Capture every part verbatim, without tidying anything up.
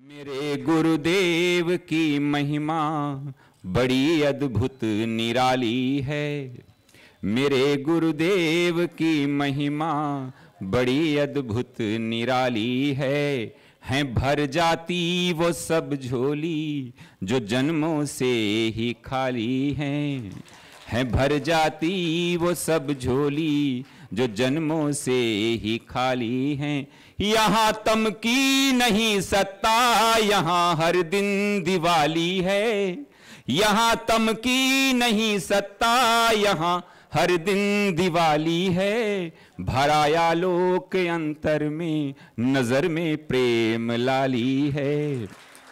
मेरे गुरुदेव की महिमा बड़ी अद्भुत निराली है। मेरे गुरुदेव की महिमा बड़ी अद्भुत निराली है। हैं भर जाती वो सब झोली जो जन्मों से ही खाली हैं। हैं भर जाती वो सब झोली जो जन्मों से ही खाली हैं। यहाँ तम की नहीं सत्ता, यहाँ हर दिन दिवाली है। यहाँ तम की नहीं सत्ता, यहाँ हर दिन दिवाली है। भराया लोक अंतर में नजर में प्रेम लाली है।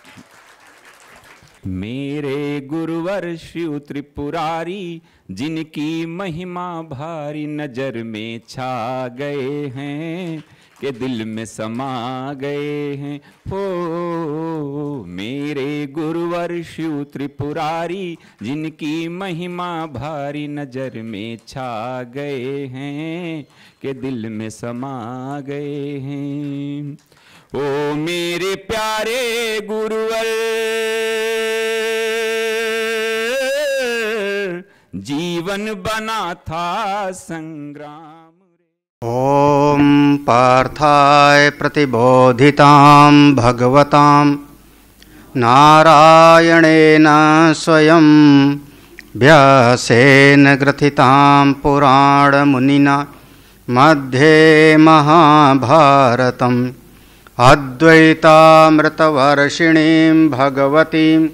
मेरे गुरुवर शिव त्रिपुरारी जिनकी महिमा भारी नजर में छा गए हैं के दिल में समा गए हैं। हो मेरे गुरुवर शिव त्रिपुरारी जिनकी महिमा भारी नजर में छा गए हैं के दिल में समा गए हैं। ओ मेरे प्यारे गुरुवर जीवन बना था संग्राम। ओम पार्थाय प्रतिबोधितां भगवतां नारायणेन स्वयं व्यासेन ग्रथितां पुराणमुनिना मध्ये महाभारतम् अद्वैतामृतवर्षिणीं भगवतीम्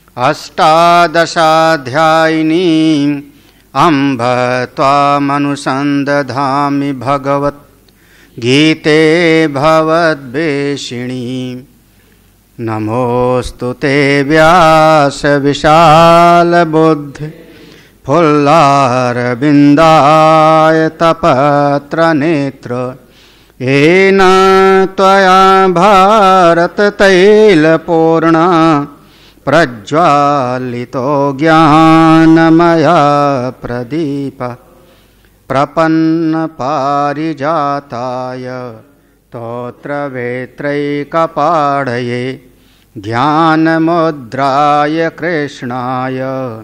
अष्टादशाध्यायिनीम् अम्ब त्वामनुसन्दधामि भगवत् गीते भवद्वेषिणी। नमोऽस्तु ते व्यास विशालबुद्धि फुल्लारविन्दाय तपत्रनेत्र येन त्वया भारततैलपूर्णा प्रज्वालितो ज्ञानमया प्रदीप प्रपन्न पारिजाताय स्तोत्रवेत्रैकपाणये ज्ञानमुद्राय कृष्णाय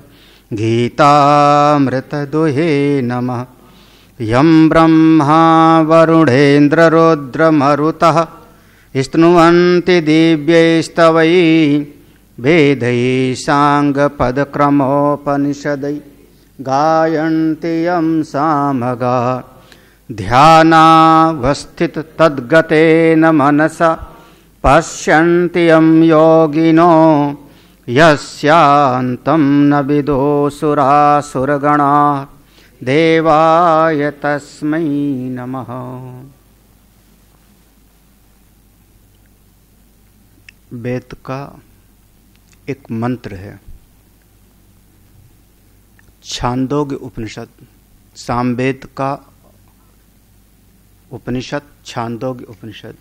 गीतामृतदुहे नमः। यं ब्रह्मा वरुणेन्द्ररुद्रमरुतः स्तुवन्ति दिव्यैस्तवैः वेदैः साङ्गपदक्रमोपनिषदै गायन्ति यं सामगा। ध्यानावस्थिततद्गतेन मनसा पश्यन्ति यं योगिनो यस्यान्तं न विदुषुरासुरगणाः देवाय तस्मै नमः। वेद का एक मंत्र है। छांदोग्य उपनिषद, सामवेद का उपनिषद छांदोग्य उपनिषद,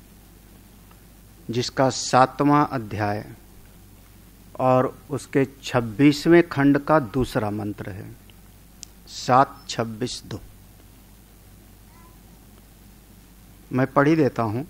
जिसका सातवां अध्याय और उसके छब्बीसवें खंड का दूसरा मंत्र है। सात छब्बीस दो मैं पढ़ ही देता हूं।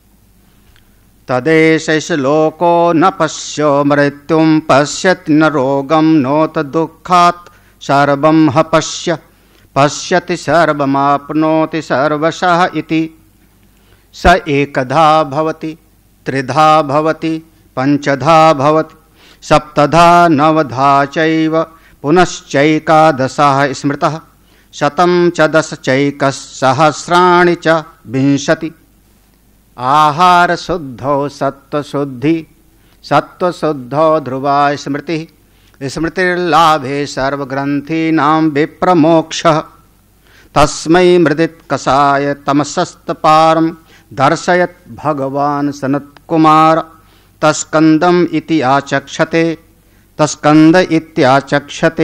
तदेश लोको न पश्यो मृत्युं पश्यति न रोगं नोत दुःखात् सर्वं ह पश्य पश्यति सर्वमाप्नोति सर्वशः इति। स एकधा भवति त्रिधा भवति पंचधा भवति सप्तधा नवधा चैव पुनश्चैकादशः स्मृतः शतं च दश चैकसहस्राणि च विंशति। आहार शुद्धौ सत्वशुद्धि सत्वशुद्धौ ध्रुवा स्मृति स्मृतिर्लाभे सर्वग्रंथीनां विप्रमोक्षः। तस्मै मृदित्कषाय तमसस्तपारं दर्शयत् भगवान् सनत्कुमार तस्कंदम इति आचक्षते तस्कंद इत्याचक्षते।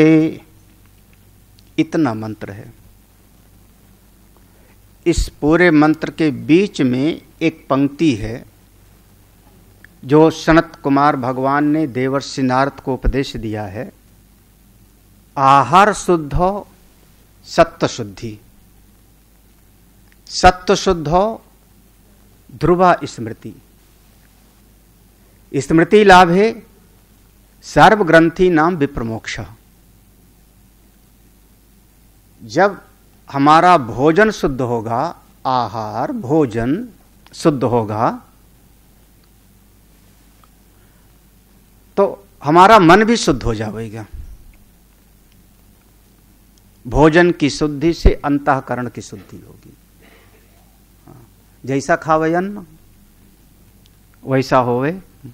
इतना मंत्र है। इस पूरे मंत्र के बीच में एक पंक्ति है जो सनत कुमार भगवान ने देवर्षि नारद को उपदेश दिया है। आहार शुद्धो सत्व शुद्धि सत्व शुद्धो ध्रुवा स्मृति। स्मृति लाभ है सर्व ग्रंथि नाम विप्रमोक्ष। जब हमारा भोजन शुद्ध होगा, आहार भोजन शुद्ध होगा, तो हमारा मन भी शुद्ध हो जाएगा। भोजन की शुद्धि से अंतःकरण की शुद्धि होगी। जैसा खावे अन्न वैसा होवे।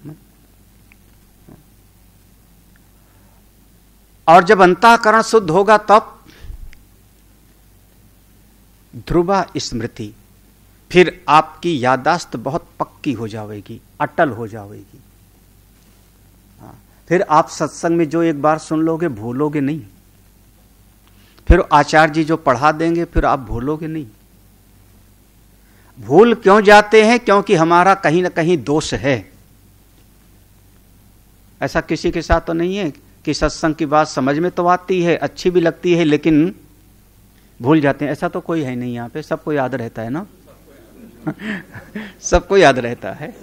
और जब अंतःकरण शुद्ध होगा तब ध्रुवा स्मृति, फिर आपकी यादाश्त बहुत पक्की हो जाएगी, अटल हो जाएगी। फिर आप सत्संग में जो एक बार सुन लोगे भूलोगे नहीं। फिर आचार्य जी जो पढ़ा देंगे फिर आप भूलोगे नहीं। भूल क्यों जाते हैं? क्योंकि हमारा कहीं ना कहीं दोष है। ऐसा किसी के साथ तो नहीं है कि सत्संग की बात समझ में तो आती है, अच्छी भी लगती है, लेकिन भूल जाते हैं। ऐसा तो कोई है नहीं यहाँ पे, सबको याद रहता है ना। सबको याद रहता है।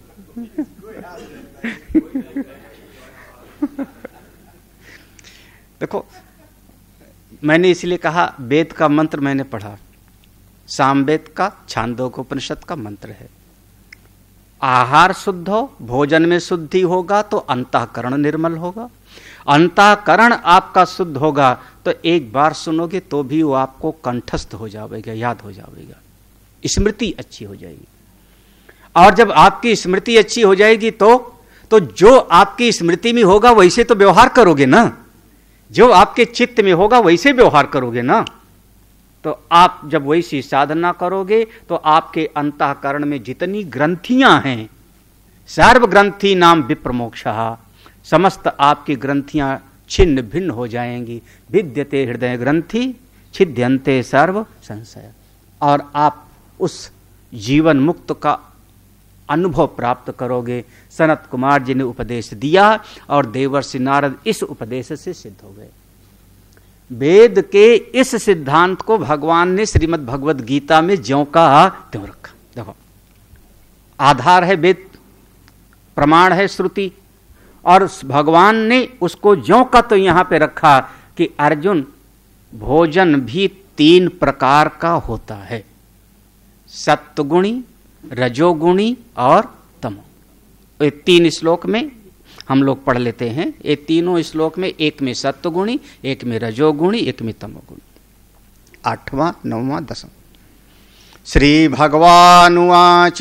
देखो, मैंने इसलिए कहा वेद का मंत्र मैंने पढ़ा, सामवेद का छांदोग्योपनिषद का मंत्र है। आहार शुद्ध हो, भोजन में शुद्धि होगा तो अंतःकरण निर्मल होगा। अंतःकरण आपका शुद्ध होगा तो एक बार सुनोगे तो भी वो आपको कंठस्थ हो जाएगा, याद हो जाएगा, स्मृति अच्छी हो जाएगी। और जब आपकी स्मृति अच्छी हो जाएगी तो तो जो आपकी स्मृति में होगा वैसे तो व्यवहार करोगे ना, जो आपके चित्त में होगा वैसे व्यवहार करोगे ना। तो आप जब वैसी साधना करोगे तो आपके अंतःकरण में जितनी ग्रंथियां हैं, सर्व ग्रंथि नाम विप्रमोक्षः, समस्त आपकी ग्रंथियां छिन्न भिन्न हो जाएंगी। विद्यते हृदय ग्रंथि छिद्यन्ते सर्व संशय। और आप उस जीवन मुक्त का अनुभव प्राप्त करोगे। सनत कुमार जी ने उपदेश दिया और देवर्षि नारद इस उपदेश से सिद्ध हो गए। वेद के इस सिद्धांत को भगवान ने श्रीमद् भगवद गीता में ज्यों का त्यों रखा। देखो, आधार है वेद, प्रमाण है श्रुति, और भगवान ने उसको ज्यों का तो यहां पे रखा कि अर्जुन, भोजन भी तीन प्रकार का होता है, सत्वगुणी, रजोगुणी और तमो। ये तीन श्लोक में हम लोग पढ़ लेते हैं। ये तीनों श्लोक में एक में सत्वगुणी, एक में रजोगुणी, एक में तमोगुणी। आठवां, नौवां, दसवां। श्री भगवानुवाच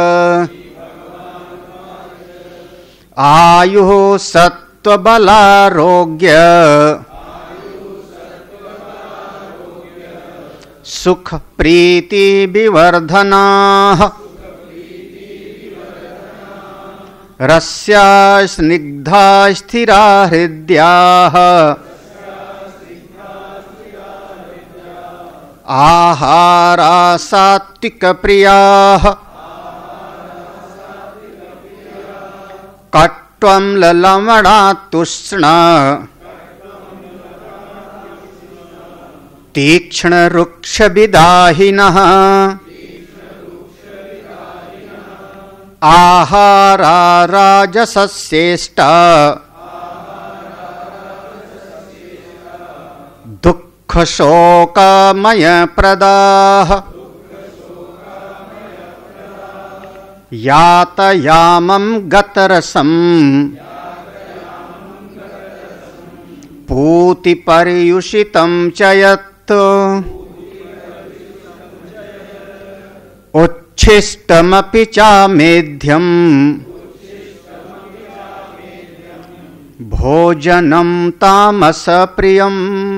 आयुः सत्त्वबलारोग्य सुख प्रीति विवर्धनाः रस्या स्निग्धा स्थिरा हृद्याः आहारा सात्विक प्रियाः कट्वं ललवणा तुष्ण तीक्ष्ण रुक्ष विदाहिनः आहारा राजसस्येष्टा दुःख शोकमय प्रदाः यातयामं गतरसं पूति पर्युषितं च यत् उच्छिष्टमपि चामेध्यम् भोजनं तामसप्रियम्।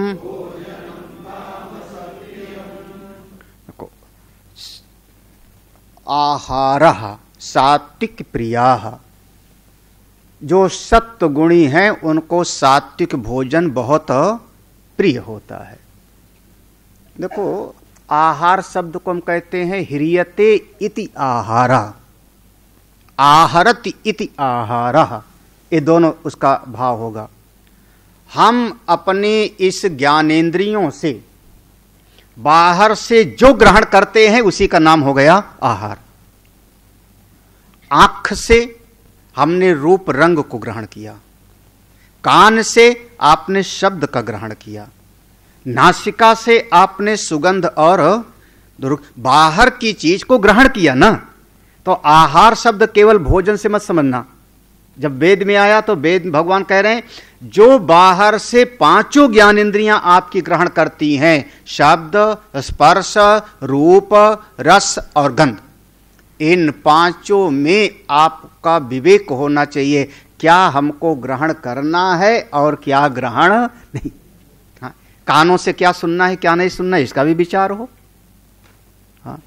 आहारः सात्विक प्रियाः, जो सत्व गुणी हैं उनको सात्विक भोजन बहुत प्रिय होता है। देखो, आहार शब्द को हम कहते हैं ह्रियते इति आहारा, आहरति इति आहारः, ये दोनों उसका भाव होगा। हम अपने इस ज्ञानेंद्रियों से बाहर से जो ग्रहण करते हैं उसी का नाम हो गया आहार। आंख से हमने रूप रंग को ग्रहण किया, कान से आपने शब्द का ग्रहण किया, नासिका से आपने सुगंध और बाहर की चीज को ग्रहण किया ना। तो आहार शब्द केवल भोजन से मत समझना। जब वेद में आया तो वेद भगवान कह रहे हैं जो बाहर से पांचों ज्ञान इंद्रियां आपकी ग्रहण करती हैं, शब्द, स्पर्श, रूप, रस और गंध, इन पांचों में आपका विवेक होना चाहिए, क्या हमको ग्रहण करना है और क्या ग्रहण नहीं। हाँ, कानों से क्या सुनना है क्या नहीं सुनना है इसका भी विचार हो। हाँ,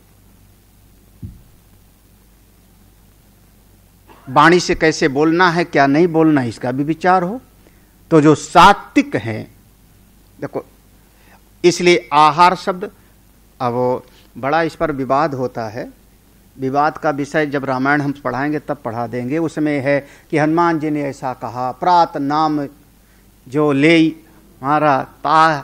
वाणी से कैसे बोलना है क्या नहीं बोलना है इसका भी विचार हो। तो जो सात्विक है, देखो इसलिए आहार शब्द, अब बड़ा इस पर विवाद होता है, विवाद का विषय जब रामायण हम पढ़ाएंगे तब पढ़ा देंगे। उसमें है कि हनुमान जी ने ऐसा कहा, प्रात नाम जो ले हमारा ता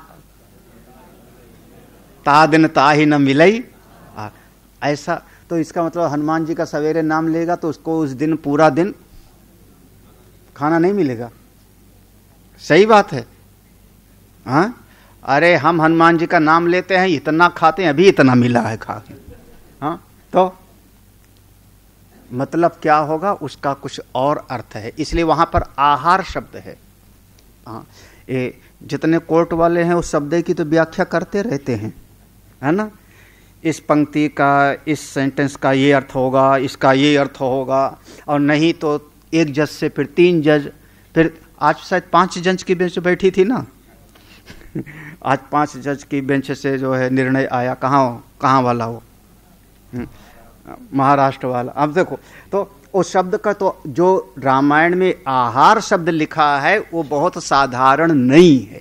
ता दिन ता ही न मिलई, ऐसा। तो इसका मतलब हनुमान जी का सवेरे नाम लेगा तो उसको उस दिन पूरा दिन खाना नहीं मिलेगा। सही बात है। हाँ, अरे हम हनुमान जी का नाम लेते हैं, इतना खाते हैं, अभी इतना मिला है खा के। हाँ, तो मतलब क्या होगा उसका कुछ और अर्थ है, इसलिए वहां पर आहार शब्द है। हाँ, ये जितने कोर्ट वाले हैं उस शब्द की तो व्याख्या करते रहते हैं, है ना। इस पंक्ति का, इस सेंटेंस का ये अर्थ होगा, इसका ये अर्थ होगा, और नहीं तो एक जज से फिर तीन जज, फिर आज शायद पांच जज की बेंच बैठी थी ना आज पांच जज की बेंच से जो है निर्णय आया। कहाँ कहाँ वाला हो, महाराष्ट्र वाला। अब देखो तो उस शब्द का तो जो रामायण में आहार शब्द लिखा है वो बहुत साधारण नहीं है।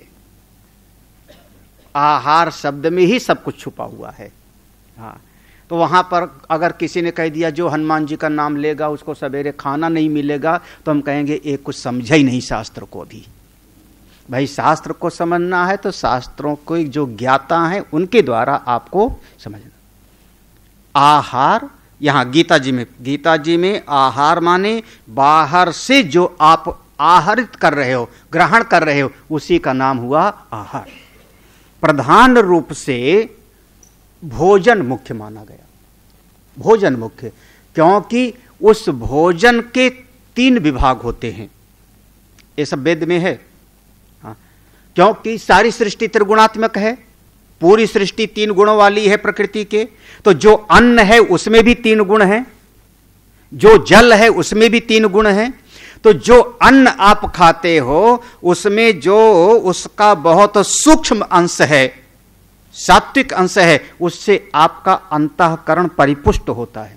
आहार शब्द में ही सब कुछ छुपा हुआ है। हाँ, तो वहां पर अगर किसी ने कह दिया जो हनुमान जी का नाम लेगा उसको सवेरे खाना नहीं मिलेगा, तो हम कहेंगे एक कुछ समझा ही नहीं शास्त्र को भी। भाई शास्त्र को समझना है तो शास्त्रों को जो ज्ञाता हैं उनके द्वारा आपको समझना। आहार यहां गीता जी में, गीता जी में आहार माने बाहर से जो आप आहरित कर रहे हो, ग्रहण कर रहे हो, उसी का नाम हुआ आहार। प्रधान रूप से भोजन मुख्य माना गया, भोजन मुख्य, क्योंकि उस भोजन के तीन विभाग होते हैं, ये सब वेद में है। हाँ, क्योंकि सारी सृष्टि त्रिगुणात्मक है, पूरी सृष्टि तीन गुणों वाली है प्रकृति के। तो जो अन्न है उसमें भी तीन गुण हैं, जो जल है उसमें भी तीन गुण हैं। तो जो अन्न आप खाते हो उसमें जो उसका बहुत सूक्ष्म अंश है, सात्विक अंश है, उससे आपका अंतःकरण परिपुष्ट होता है,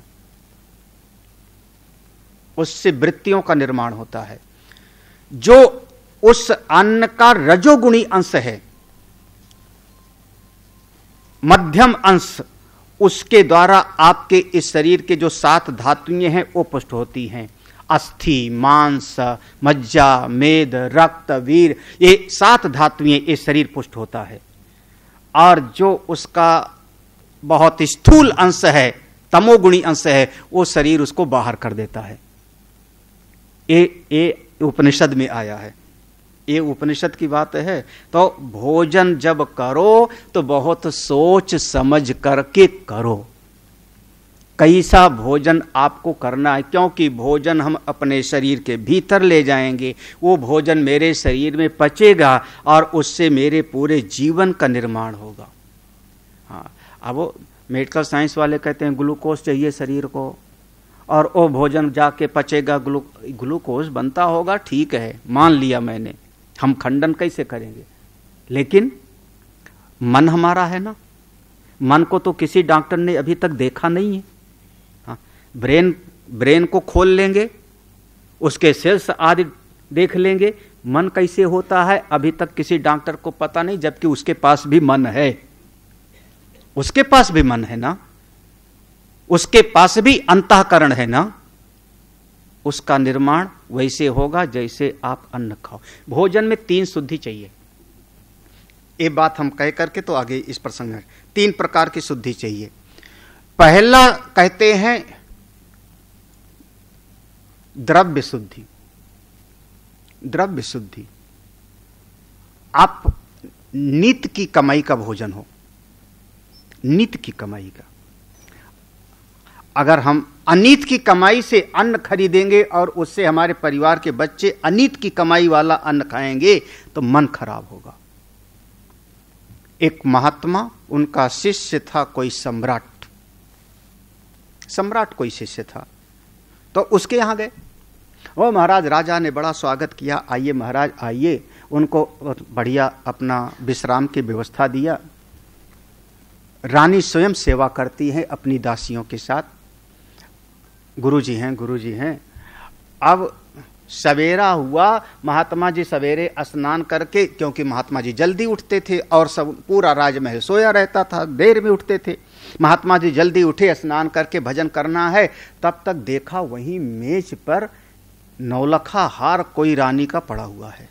उससे वृत्तियों का निर्माण होता है। जो उस अन्न का रजोगुणी अंश है, मध्यम अंश, उसके द्वारा आपके इस शरीर के जो सात धातुएं हैं वो पुष्ट होती हैं। अस्थि, मांस, मज्जा, मेद, रक्त, वीर, ये सात धातुएं, ये शरीर पुष्ट होता है। और जो उसका बहुत स्थूल अंश है, तमोगुणी अंश है, वो शरीर उसको बाहर कर देता है। ये ये उपनिषद में आया है, ये उपनिषद की बात है। तो भोजन जब करो तो बहुत सोच समझ करके करो, कैसा भोजन आपको करना है, क्योंकि भोजन हम अपने शरीर के भीतर ले जाएंगे, वो भोजन मेरे शरीर में पचेगा और उससे मेरे पूरे जीवन का निर्माण होगा। हाँ, अब वो मेडिकल साइंस वाले कहते हैं ग्लूकोज चाहिए शरीर को, और वो भोजन जाके पचेगा, ग्लू ग्लूकोज बनता होगा, ठीक है, मान लिया मैंने, हम खंडन कैसे करेंगे, लेकिन मन हमारा है ना, मन को तो किसी डॉक्टर ने अभी तक देखा नहीं है। हाँ, ब्रेन ब्रेन को खोल लेंगे, उसके सेल्स आदि देख लेंगे, मन कैसे होता है अभी तक किसी डॉक्टर को पता नहीं, जबकि उसके पास भी मन है, उसके पास भी मन है ना, उसके पास भी अंतःकरण है ना। उसका निर्माण वैसे होगा जैसे आप अन्न खाओ। भोजन में तीन शुद्धि चाहिए, ये बात हम कह करके तो आगे इस प्रसंग में तीन प्रकार की शुद्धि चाहिए। पहला कहते हैं द्रव्य शुद्धि, द्रव्य शुद्धि। आप नित्य की कमाई का भोजन हो, नित्य की कमाई का। अगर हम अनित की कमाई से अन्न खरीदेंगे और उससे हमारे परिवार के बच्चे अनित की कमाई वाला अन्न खाएंगे तो मन खराब होगा। एक महात्मा, उनका शिष्य था कोई सम्राट, सम्राट कोई शिष्य था, तो उसके यहां गए। वो महाराज, राजा ने बड़ा स्वागत किया, आइए महाराज आइए। उनको बढ़िया अपना विश्राम की व्यवस्था दिया। रानी स्वयं सेवा करती हैं अपनी दासियों के साथ। गुरुजी हैं, गुरुजी हैं। अब सवेरा हुआ, महात्मा जी सवेरे स्नान करके, क्योंकि महात्मा जी जल्दी उठते थे और सब पूरा राजमहल सोया रहता था, देर में उठते थे। महात्मा जी जल्दी उठे, स्नान करके भजन करना है। तब तक देखा वहीं मेज पर नौलखा हार कोई रानी का पड़ा हुआ है।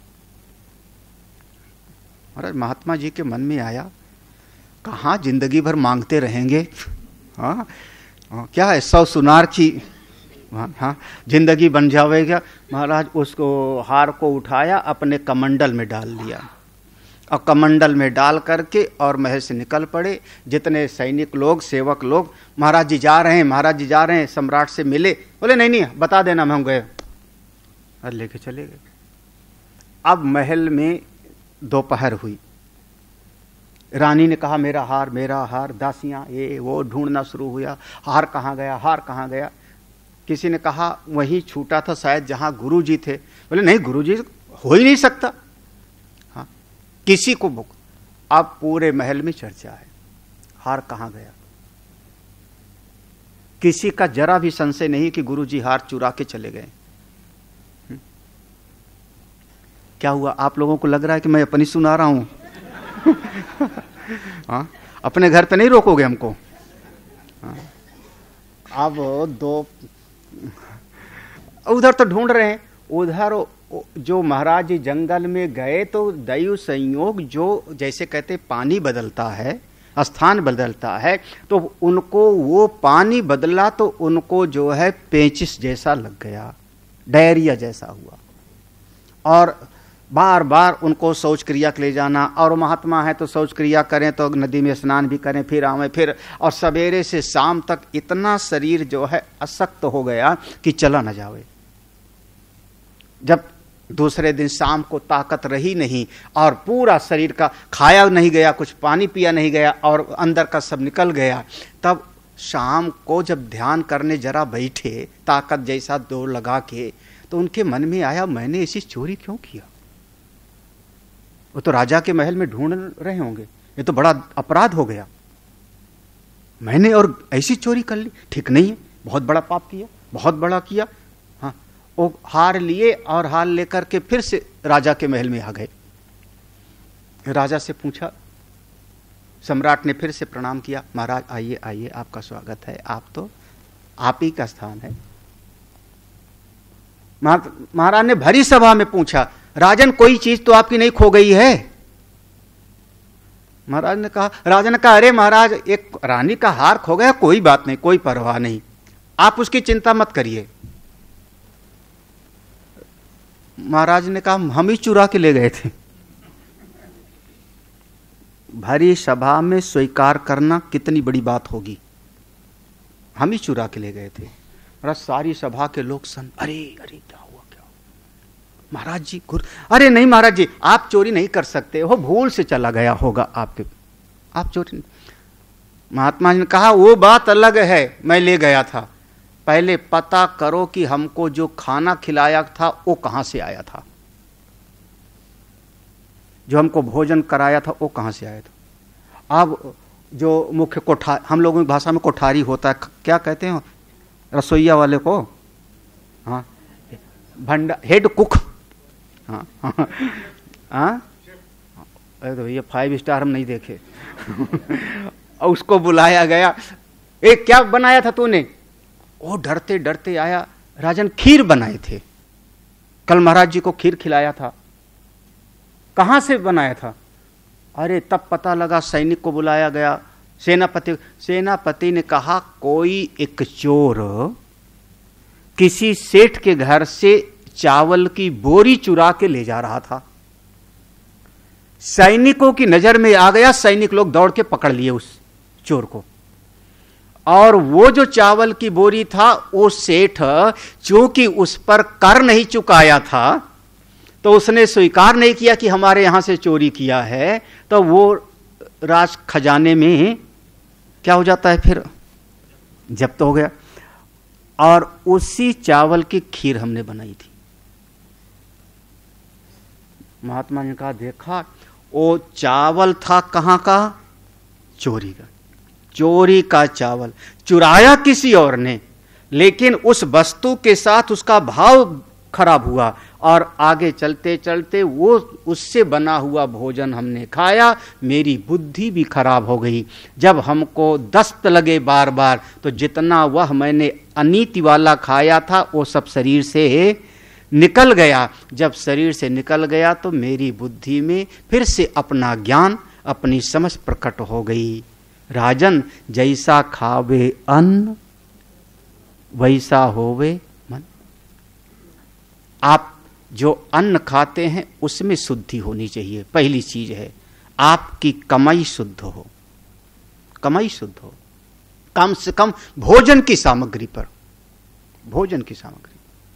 महाराज, महात्मा जी के मन में आया, कहाँ जिंदगी भर मांगते रहेंगे, हाँ क्या है, सौ सुनार की हाँ जिंदगी बन जाएगा। महाराज उसको हार को उठाया, अपने कमंडल में डाल दिया और कमंडल में डाल करके और महल से निकल पड़े। जितने सैनिक लोग, सेवक लोग, महाराज जी जा रहे हैं, महाराज जी जा रहे हैं, सम्राट से मिले। बोले नहीं नहीं बता देना, हम गए, और लेके चले गए। अब महल में दोपहर हुई। रानी ने कहा मेरा हार, मेरा हार। दासियां ये वो ढूंढना शुरू हुआ, हार कहाँ गया, हार कहाँ गया। किसी ने कहा वही छूटा था शायद जहां गुरुजी थे। बोले नहीं, गुरुजी हो ही नहीं सकता। हाँ, किसी को बुक। अब पूरे महल में चर्चा है, हार कहाँ गया। किसी का जरा भी संशय नहीं कि गुरुजी हार चुरा के चले गए। क्या हुआ, आप लोगों को लग रहा है कि मैं अपनी सुना रहा हूं? हाँ, अपने घर पे नहीं रोकोगे हमको? हाँ। अब दो उधर तो ढूंढ रहे हैं, उधर जो महाराज जी जंगल में गए तो दैव संयोग, जो जैसे कहते पानी बदलता है, स्थान बदलता है, तो उनको वो पानी बदला तो उनको जो है पेचिस जैसा लग गया, डायरिया जैसा हुआ। और बार बार उनको शौच क्रिया के ले जाना, और महात्मा है तो शौच क्रिया करें तो नदी में स्नान भी करें, फिर आवे फिर, और सवेरे से शाम तक इतना शरीर जो है अशक्त हो गया कि चला न जावे। जब दूसरे दिन शाम को ताकत रही नहीं और पूरा शरीर का खाया नहीं गया, कुछ पानी पिया नहीं गया और अंदर का सब निकल गया, तब शाम को जब ध्यान करने जरा बैठे ताकत जैसा दौड़ लगा के, तो उनके मन में आया मैंने ऐसी चोरी क्यों किया। वो तो राजा के महल में ढूंढ रहे होंगे, ये तो बड़ा अपराध हो गया, मैंने और ऐसी चोरी कर ली, ठीक नहीं है, बहुत बड़ा पाप किया, बहुत बड़ा किया। हाँ, वो हार लिए और हार लेकर के फिर से राजा के महल में आ गए। राजा से पूछा, सम्राट ने फिर से प्रणाम किया, महाराज आइए आइए, आपका स्वागत है, आप तो आप ही का स्थान है। महाराज ने भरी सभा में पूछा, राजन कोई चीज तो आपकी नहीं खो गई है? महाराज ने कहा, राजा ने कहा अरे महाराज एक रानी का हार खो गया, कोई बात नहीं, कोई परवाह नहीं, आप उसकी चिंता मत करिए। महाराज ने कहा हम ही चुरा के ले गए थे। भरी सभा में स्वीकार करना कितनी बड़ी बात होगी, हम ही चुरा के ले गए थे। महाराज सारी सभा के लोग सन, अरे अरे क्या हुआ क्या हुआ? महाराज जी गुर अरे नहीं महाराज जी, आप चोरी नहीं कर सकते हो, भूल से चला गया होगा आपके, आप चोरी नहीं। महात्मा जी ने कहा वो बात अलग है, मैं ले गया था, पहले पता करो कि हमको जो खाना खिलाया था वो कहां से आया था, जो हमको भोजन कराया था वो कहां से आया था। अब जो मुख्य कोठा, हम लोगों की भाषा में कोठारी होता है, क्या कहते हैं रसोईया वाले को? हाँ, भंडा, हेड कुक। हाँ हाँ हाँ, अरे तो भैया फाइव स्टार हम नहीं देखे। और उसको बुलाया गया, ए क्या बनाया था तूने? वो डरते डरते आया, राजन खीर बनाए थे, कल महाराज जी को खीर खिलाया था। कहां से बनाया था? अरे तब पता लगा, सैनिक को बुलाया गया, सेनापति सेनापति ने कहा कोई एक चोर किसी सेठ के घर से चावल की बोरी चुरा के ले जा रहा था। सैनिकों की नजर में आ गया, सैनिक लोग दौड़ के पकड़ लिए उस चोर को। और वो जो चावल की बोरी था, वो सेठ चूंकि उस पर कर नहीं चुकाया था, तो उसने स्वीकार नहीं किया कि हमारे यहां से चोरी किया है, तो वो राज खजाने में क्या हो जाता है, फिर जब्त हो गया। और उसी चावल की खीर हमने बनाई थी। महात्मा ने कहा, देखा वो चावल था कहां का, चोरी का। चोरी का चावल चुराया किसी और ने, लेकिन उस वस्तु के साथ उसका भाव खराब हुआ और आगे चलते चलते वो उससे बना हुआ भोजन हमने खाया, मेरी बुद्धि भी खराब हो गई। जब हमको दस्त लगे बार बार, तो जितना वह मैंने अनीति वाला खाया था वो सब शरीर से निकल गया। जब शरीर से निकल गया तो मेरी बुद्धि में फिर से अपना ज्ञान, अपनी समझ प्रकट हो गई। राजन, जैसा खावे अन्न वैसा होवे मन। आप जो अन्न खाते हैं उसमें शुद्धि होनी चाहिए, पहली चीज है। आपकी कमाई शुद्ध हो, कमाई शुद्ध हो, कम से कम भोजन की सामग्री पर, भोजन की सामग्री।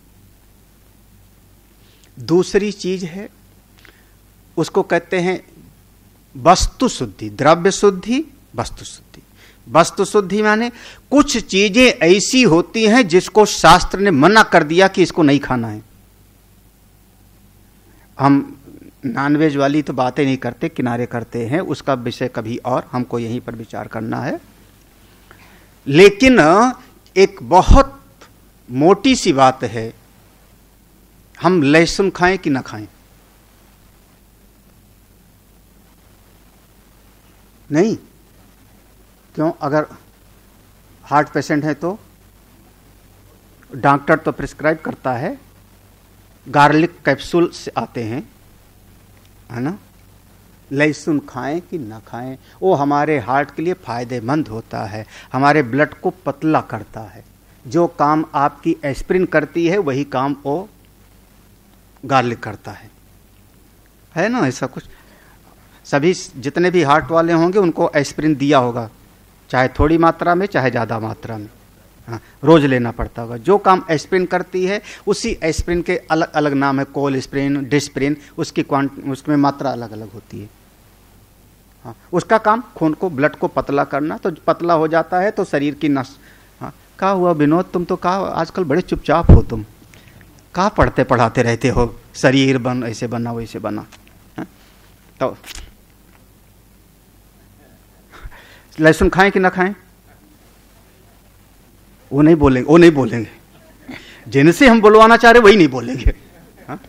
दूसरी चीज है, उसको कहते हैं वस्तु शुद्धि, द्रव्य शुद्धि, वस्तु शुद्धि। वस्तु शुद्धि माने कुछ चीजें ऐसी होती हैं जिसको शास्त्र ने मना कर दिया कि इसको नहीं खाना है। हम नॉनवेज वाली तो बातें नहीं करते, किनारे करते हैं, उसका विषय कभी और हमको यहीं पर विचार करना है। लेकिन एक बहुत मोटी सी बात है, हम लहसुन खाएं कि ना खाएं? नहीं, क्यों? अगर हार्ट पेशेंट है तो डॉक्टर तो प्रिस्क्राइब करता है, गार्लिक कैप्सूल से आते हैं, है ना। लहसुन खाएं कि ना खाएं, वो हमारे हार्ट के लिए फायदेमंद होता है, हमारे ब्लड को पतला करता है। जो काम आपकी एस्प्रिन करती है वही काम वो गार्लिक करता है, है ना। ऐसा कुछ सभी जितने भी हार्ट वाले होंगे उनको एस्प्रिन दिया होगा, चाहे थोड़ी मात्रा में चाहे ज़्यादा मात्रा में, हाँ, रोज लेना पड़ता होगा। जो काम एस्प्रिन करती है उसी एस्प्रिन के अलग अलग नाम है, कोल एस्प्रिन, डिस्प्रिन, उसकी क्वांट उसमें मात्रा अलग अलग होती है। हाँ, उसका काम खून को, ब्लड को पतला करना, तो पतला हो जाता है तो शरीर की नस। हाँ, क्या हुआ विनोद, तुम तो कहा आजकल बड़े चुपचाप हो, तुम कहाँ पढ़ते पढ़ाते रहते हो, शरीर बन ऐसे बना वैसे बना। हाँ? तो लहसुन खाएं कि ना खाएं? वो नहीं बोलेंगे, वो नहीं बोलेंगे, जिनसे हम बुलवाना चाह रहे वही नहीं बोलेंगे। हाँ?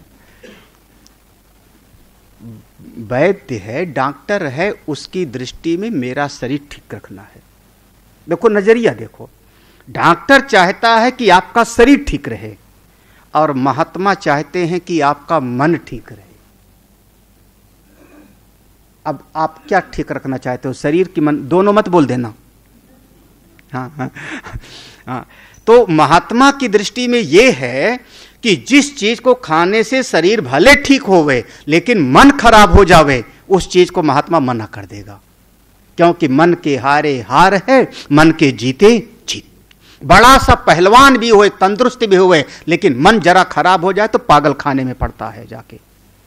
वैद्य है, डॉक्टर है, उसकी दृष्टि में मेरा शरीर ठीक रखना है। देखो नजरिया देखो, डॉक्टर चाहता है कि आपका शरीर ठीक रहे और महात्मा चाहते हैं कि आपका मन ठीक रहे। अब आप क्या ठीक रखना चाहते हो, शरीर की मन, दोनों मत बोल देना। हाँ हाँ हाँ। तो महात्मा की दृष्टि में यह है कि जिस चीज को खाने से शरीर भले ठीक होवे लेकिन मन खराब हो जावे, उस चीज को महात्मा मना कर देगा, क्योंकि मन के हारे हार है, मन के जीते जीत। बड़ा सा पहलवान भी हुए, तंदुरुस्त भी हुए, लेकिन मन जरा खराब हो जाए तो पागल खाने में पड़ता है जाके।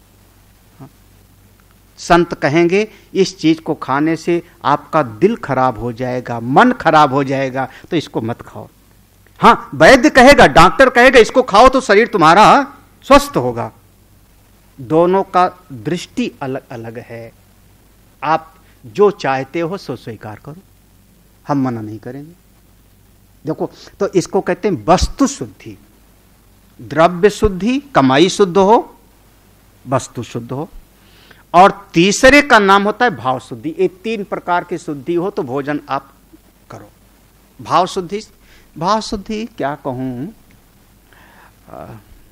संत कहेंगे इस चीज को खाने से आपका दिल खराब हो जाएगा, मन खराब हो जाएगा, तो इसको मत खाओ। हाँ, वैद्य कहेगा, डॉक्टर कहेगा इसको खाओ तो शरीर तुम्हारा स्वस्थ होगा। दोनों का दृष्टि अलग अलग है। आप जो चाहते हो सो स्वीकार करो, हम मना नहीं करेंगे। देखो, तो इसको कहते हैं वस्तु शुद्धि, द्रव्य शुद्धि, कमाई शुद्ध हो, वस्तु शुद्ध हो। और तीसरे का नाम होता है भाव शुद्धि। ये तीन प्रकार की शुद्धि हो तो भोजन आप करो। भाव शुद्धि, भाव शुद्धि क्या कहूं, आ,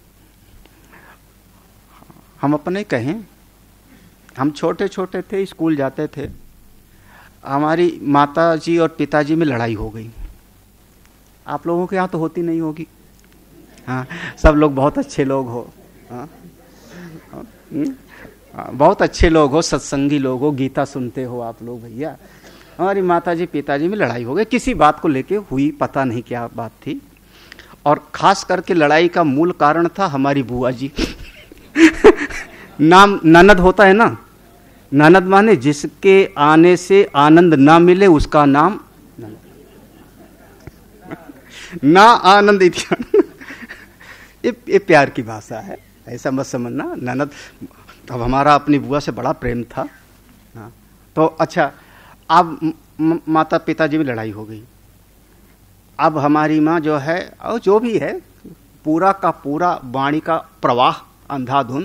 हम अपने कहें, हम छोटे छोटे थे, स्कूल जाते थे, हमारी माताजी और पिताजी में लड़ाई हो गई। आप लोगों के यहाँ तो होती नहीं होगी, हाँ, सब लोग बहुत अच्छे लोग हो, हाँ, बहुत अच्छे लोग हो, सत्संगी लोग हो, गीता सुनते हो आप लोग भैया। हमारी माता जी पिताजी में लड़ाई हो गई, किसी बात को लेके हुई, पता नहीं क्या बात थी, और खास करके लड़ाई का मूल कारण था हमारी बुआ जी। नाम ननद होता है ना, ननद माने जिसके आने से आनंद ना मिले उसका नाम ननद। ना आनंद इत्यानंद, ये, ये प्यार की भाषा है, ऐसा मत समझना। ननद अब हमारा अपनी बुआ से बड़ा प्रेम था। हाँ, तो अच्छा, अब माता पिताजी में लड़ाई हो गई। अब हमारी माँ जो है, और जो भी है, पूरा का पूरा वाणी का प्रवाह अंधाधुन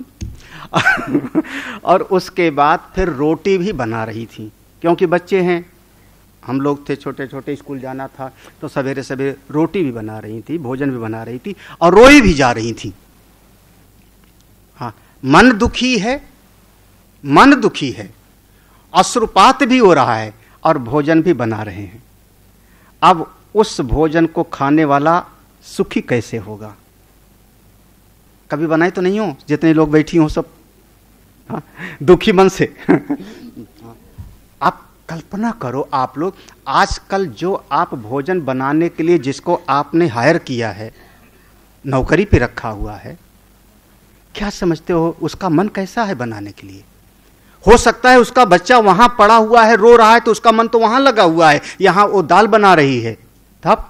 और उसके बाद फिर रोटी भी बना रही थी, क्योंकि बच्चे हैं, हम लोग थे छोटे छोटे, स्कूल जाना था, तो सवेरे सवेरे रोटी भी बना रही थी, भोजन भी बना रही थी, और रोई भी जा रही थी। हाँ, मन दुखी है, मन दुखी है, अश्रुपात भी हो रहा है, और भोजन भी बना रहे हैं। अब उस भोजन को खाने वाला सुखी कैसे होगा? कभी बनाए तो नहीं हो, जितने लोग बैठी हो सब, हाँ, दुखी मन से। आप कल्पना करो, आप लोग आजकल जो आप भोजन बनाने के लिए जिसको आपने हायर किया है, नौकरी पे रखा हुआ है, क्या समझते हो उसका मन कैसा है बनाने के लिए? हो सकता है उसका बच्चा वहां पड़ा हुआ है, रो रहा है, तो उसका मन तो वहां लगा हुआ है, यहां वो दाल बना रही है। तब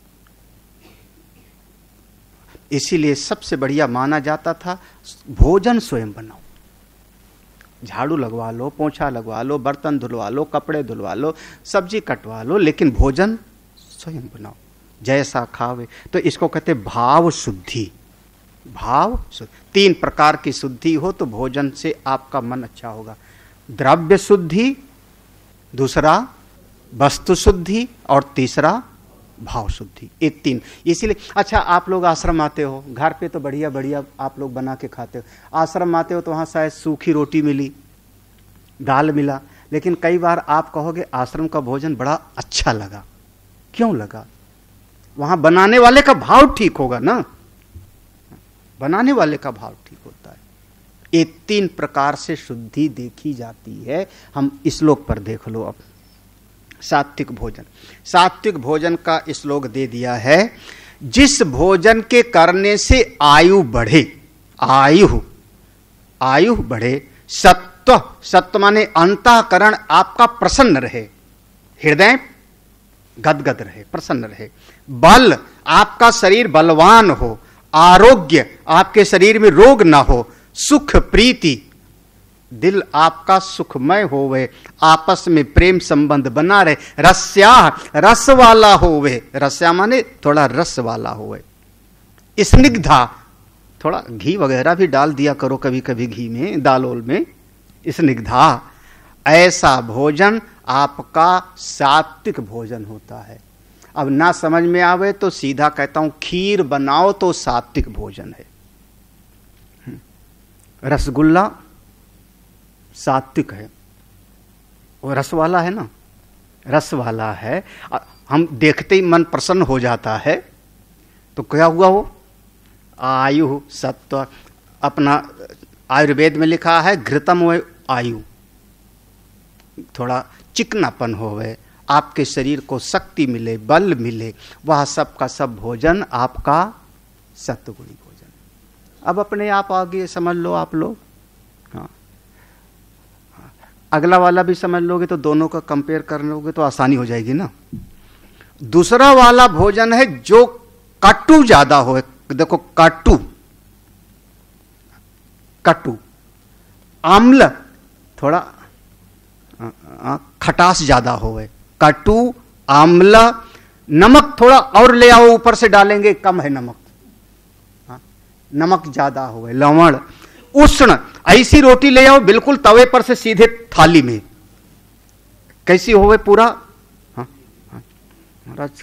इसीलिए सबसे बढ़िया माना जाता था भोजन स्वयं बनाओ। झाड़ू लगवा लो, पोंछा लगवा लो, बर्तन धुलवा लो, कपड़े धुलवा लो, सब्जी कटवा लो, लेकिन भोजन स्वयं बनाओ, जैसा खावे। तो इसको कहते भाव शुद्धि। भाव शुद्धि, तीन प्रकार की शुद्धि हो तो भोजन से आपका मन अच्छा होगा। द्रव्य शुद्धि, दूसरा वस्तु शुद्धि, और तीसरा भाव शुद्धि। ये तीन। इसीलिए अच्छा, आप लोग आश्रम आते हो, घर पे तो बढ़िया बढ़िया आप लोग बना के खाते हो, आश्रम आते हो तो वहाँ शायद सूखी रोटी मिली, दाल मिला, लेकिन कई बार आप कहोगे आश्रम का भोजन बड़ा अच्छा लगा। क्यों लगा? वहाँ बनाने वाले का भाव ठीक होगा ना, बनाने वाले का भाव ठीक होता है। ये तीन प्रकार से शुद्धि देखी जाती है। हम श्लोक पर देख लो अब। सात्विक भोजन, सात्विक भोजन का श्लोक दे दिया है, जिस भोजन के करने से आयु बढ़े, आयु आयु बढ़े, सत्व, सत्व माने अंतःकरण आपका प्रसन्न रहे, हृदय गदगद रहे, प्रसन्न रहे, बल आपका शरीर बलवान हो, आरोग्य आपके शरीर में रोग ना हो, सुख प्रीति दिल आपका सुखमय होवे, आपस में प्रेम संबंध बना रहे, रस्या रस वाला होवे, रस्या माने थोड़ा रस वाला होवे, स्निग्धा, थोड़ा घी वगैरह भी डाल दिया करो कभी कभी घी में, दालोल में, स्निग्धा। ऐसा भोजन आपका सात्विक भोजन होता है। अब ना समझ में आवे तो सीधा कहता हूं, खीर बनाओ तो सात्विक भोजन है। रसगुल्ला सात्विक है, वो रस वाला है ना, रस वाला है, हम देखते ही मन प्रसन्न हो जाता है। तो क्या हुआ? वो आयु सत्व, अपना आयुर्वेद में लिखा है घृतम व आयु, थोड़ा चिकनापन होवे, आपके शरीर को शक्ति मिले, बल मिले, वह सब का सब भोजन आपका सत्वगुणी भोजन। अब अपने आप आगे समझ लो आप लोग, हाँ, अगला वाला भी समझ लोगे तो दोनों का कंपेयर कर लोगे तो आसानी हो जाएगी ना। दूसरा वाला भोजन है जो कटु ज्यादा हो, देखो कटु, कटु, अम्ल थोड़ा खटास ज्यादा होवे, कटु, आम्ल, नमक थोड़ा और ले आओ ऊपर से डालेंगे, कम है नमक, हाँ, नमक ज्यादा होवे, लवण, उष्ण, ऐसी रोटी ले आओ बिल्कुल तवे पर से सीधे थाली में, कैसी होवे पूरा, हाँ, हाँ, महाराज।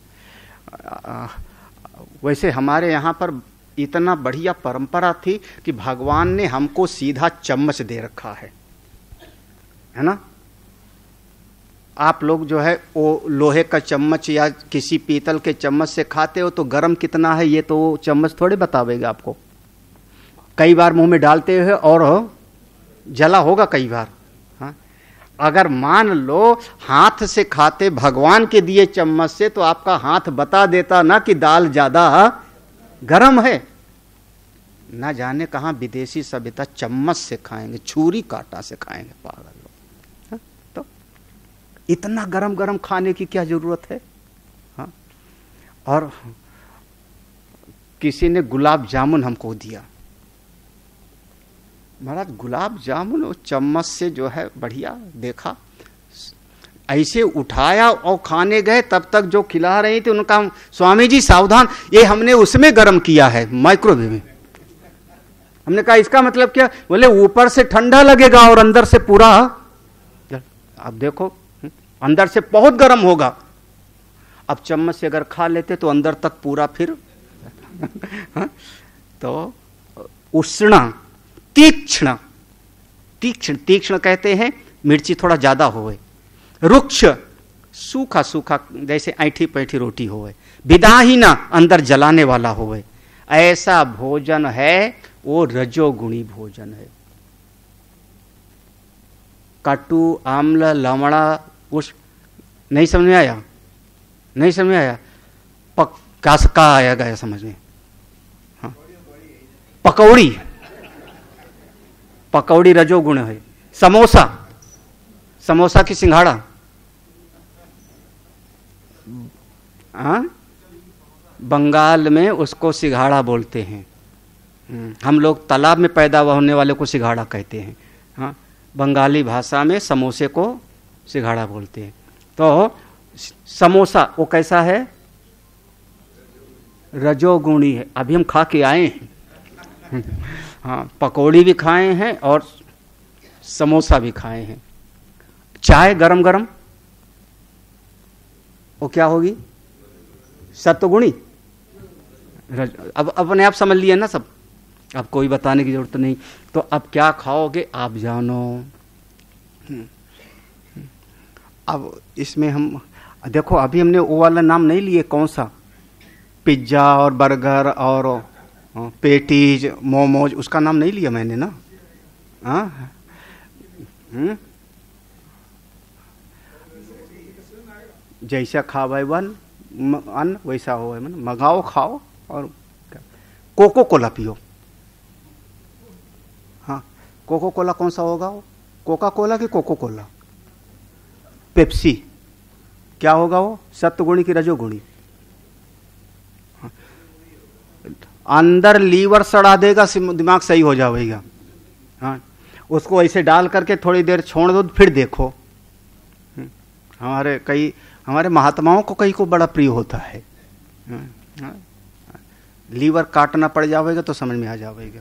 वैसे हमारे यहां पर इतना बढ़िया परंपरा थी कि भगवान ने हमको सीधा चम्मच दे रखा है, है ना। आप लोग जो है वो लोहे का चम्मच या किसी पीतल के चम्मच से खाते हो तो गर्म कितना है ये तो चम्मच थोड़े बतावेगा आपको। कई बार मुंह में डालते हुए और जला होगा कई बार। हाँ, अगर मान लो हाथ से खाते भगवान के दिए चम्मच से तो आपका हाथ बता देता ना कि दाल ज्यादा गर्म है। ना जाने कहां विदेशी सभ्यता चम्मच से खाएंगे, छुरी कांटा से खाएंगे पागल लोग। हाँ, तो इतना गरम गरम खाने की क्या जरूरत है। हाँ, और किसी ने गुलाब जामुन हमको दिया, महाराज गुलाब जामुन वो चम्मच से जो है बढ़िया देखा, ऐसे उठाया और खाने गए, तब तक जो खिला रही थी उनका स्वामी जी सावधान, ये हमने उसमें गर्म किया है माइक्रोवेव में। हमने कहा इसका मतलब क्या? बोले ऊपर से ठंडा लगेगा और अंदर से पूरा, अब देखो अंदर से बहुत गर्म होगा। अब चम्मच से अगर खा लेते तो अंदर तक पूरा फिर तो उष्ण तीक्ष्ण, तीक्ष्ण तीक्ष्ण कहते हैं मिर्ची थोड़ा ज्यादा होवे, रुक्ष सूखा सूखा जैसे ऐठी पैठी रोटी होवे, विदाहीना अंदर जलाने वाला होवे, ऐसा भोजन है वो रजोगुणी भोजन है। कटु आम्ल लवणा उस नहीं समझ में आया, नहीं समझ में आया, पक का, का आया गया समझ में। हाँ, पकौड़ी, पकौड़ी रजोगुण है। समोसा, समोसा की सिंघाड़ा, हाँ बंगाल में उसको सिंघाड़ा बोलते हैं। हम लोग तालाब में पैदा होने वाले को सिंघाड़ा कहते हैं। हाँ, बंगाली भाषा में समोसे को सिंघाड़ा बोलते हैं। तो समोसा वो कैसा है? रजोगुणी है। अभी हम खा के आए हैं। हाँ, पकौड़ी भी खाए हैं और समोसा भी खाए हैं। चाय गरम गरम वो क्या होगी? सत्वगुणी। अब अपने आप समझ लिए ना सब, अब कोई बताने की जरूरत नहीं। तो अब क्या खाओगे आप जानो। अब इसमें हम देखो, अभी हमने वो वाला नाम नहीं लिए, कौन सा? पिज्जा और बर्गर और पेटीज मोमोज, उसका नाम नहीं लिया मैंने ना। हाँ, जैसा खावे वन अन्न वैसा हो, मंगाओ खाओ और कोको कोला पियो। हाँ, कोको कोला कौन सा होगा? कोका कोला कि कोको कोला? पेप्सी क्या होगा वो? सत्वगुणी की रजोगुणी? हाँ, अंदर लीवर सड़ा देगा, दिमाग सही हो जाएगा। हाँ, उसको ऐसे डाल करके थोड़ी देर छोड़ दो, फिर देखो। हमारे कई हमारे महात्माओं को कई को बड़ा प्रिय होता है। हाँ, हाँ, लीवर काटना पड़ जाएगा तो समझ में आ जाएगा।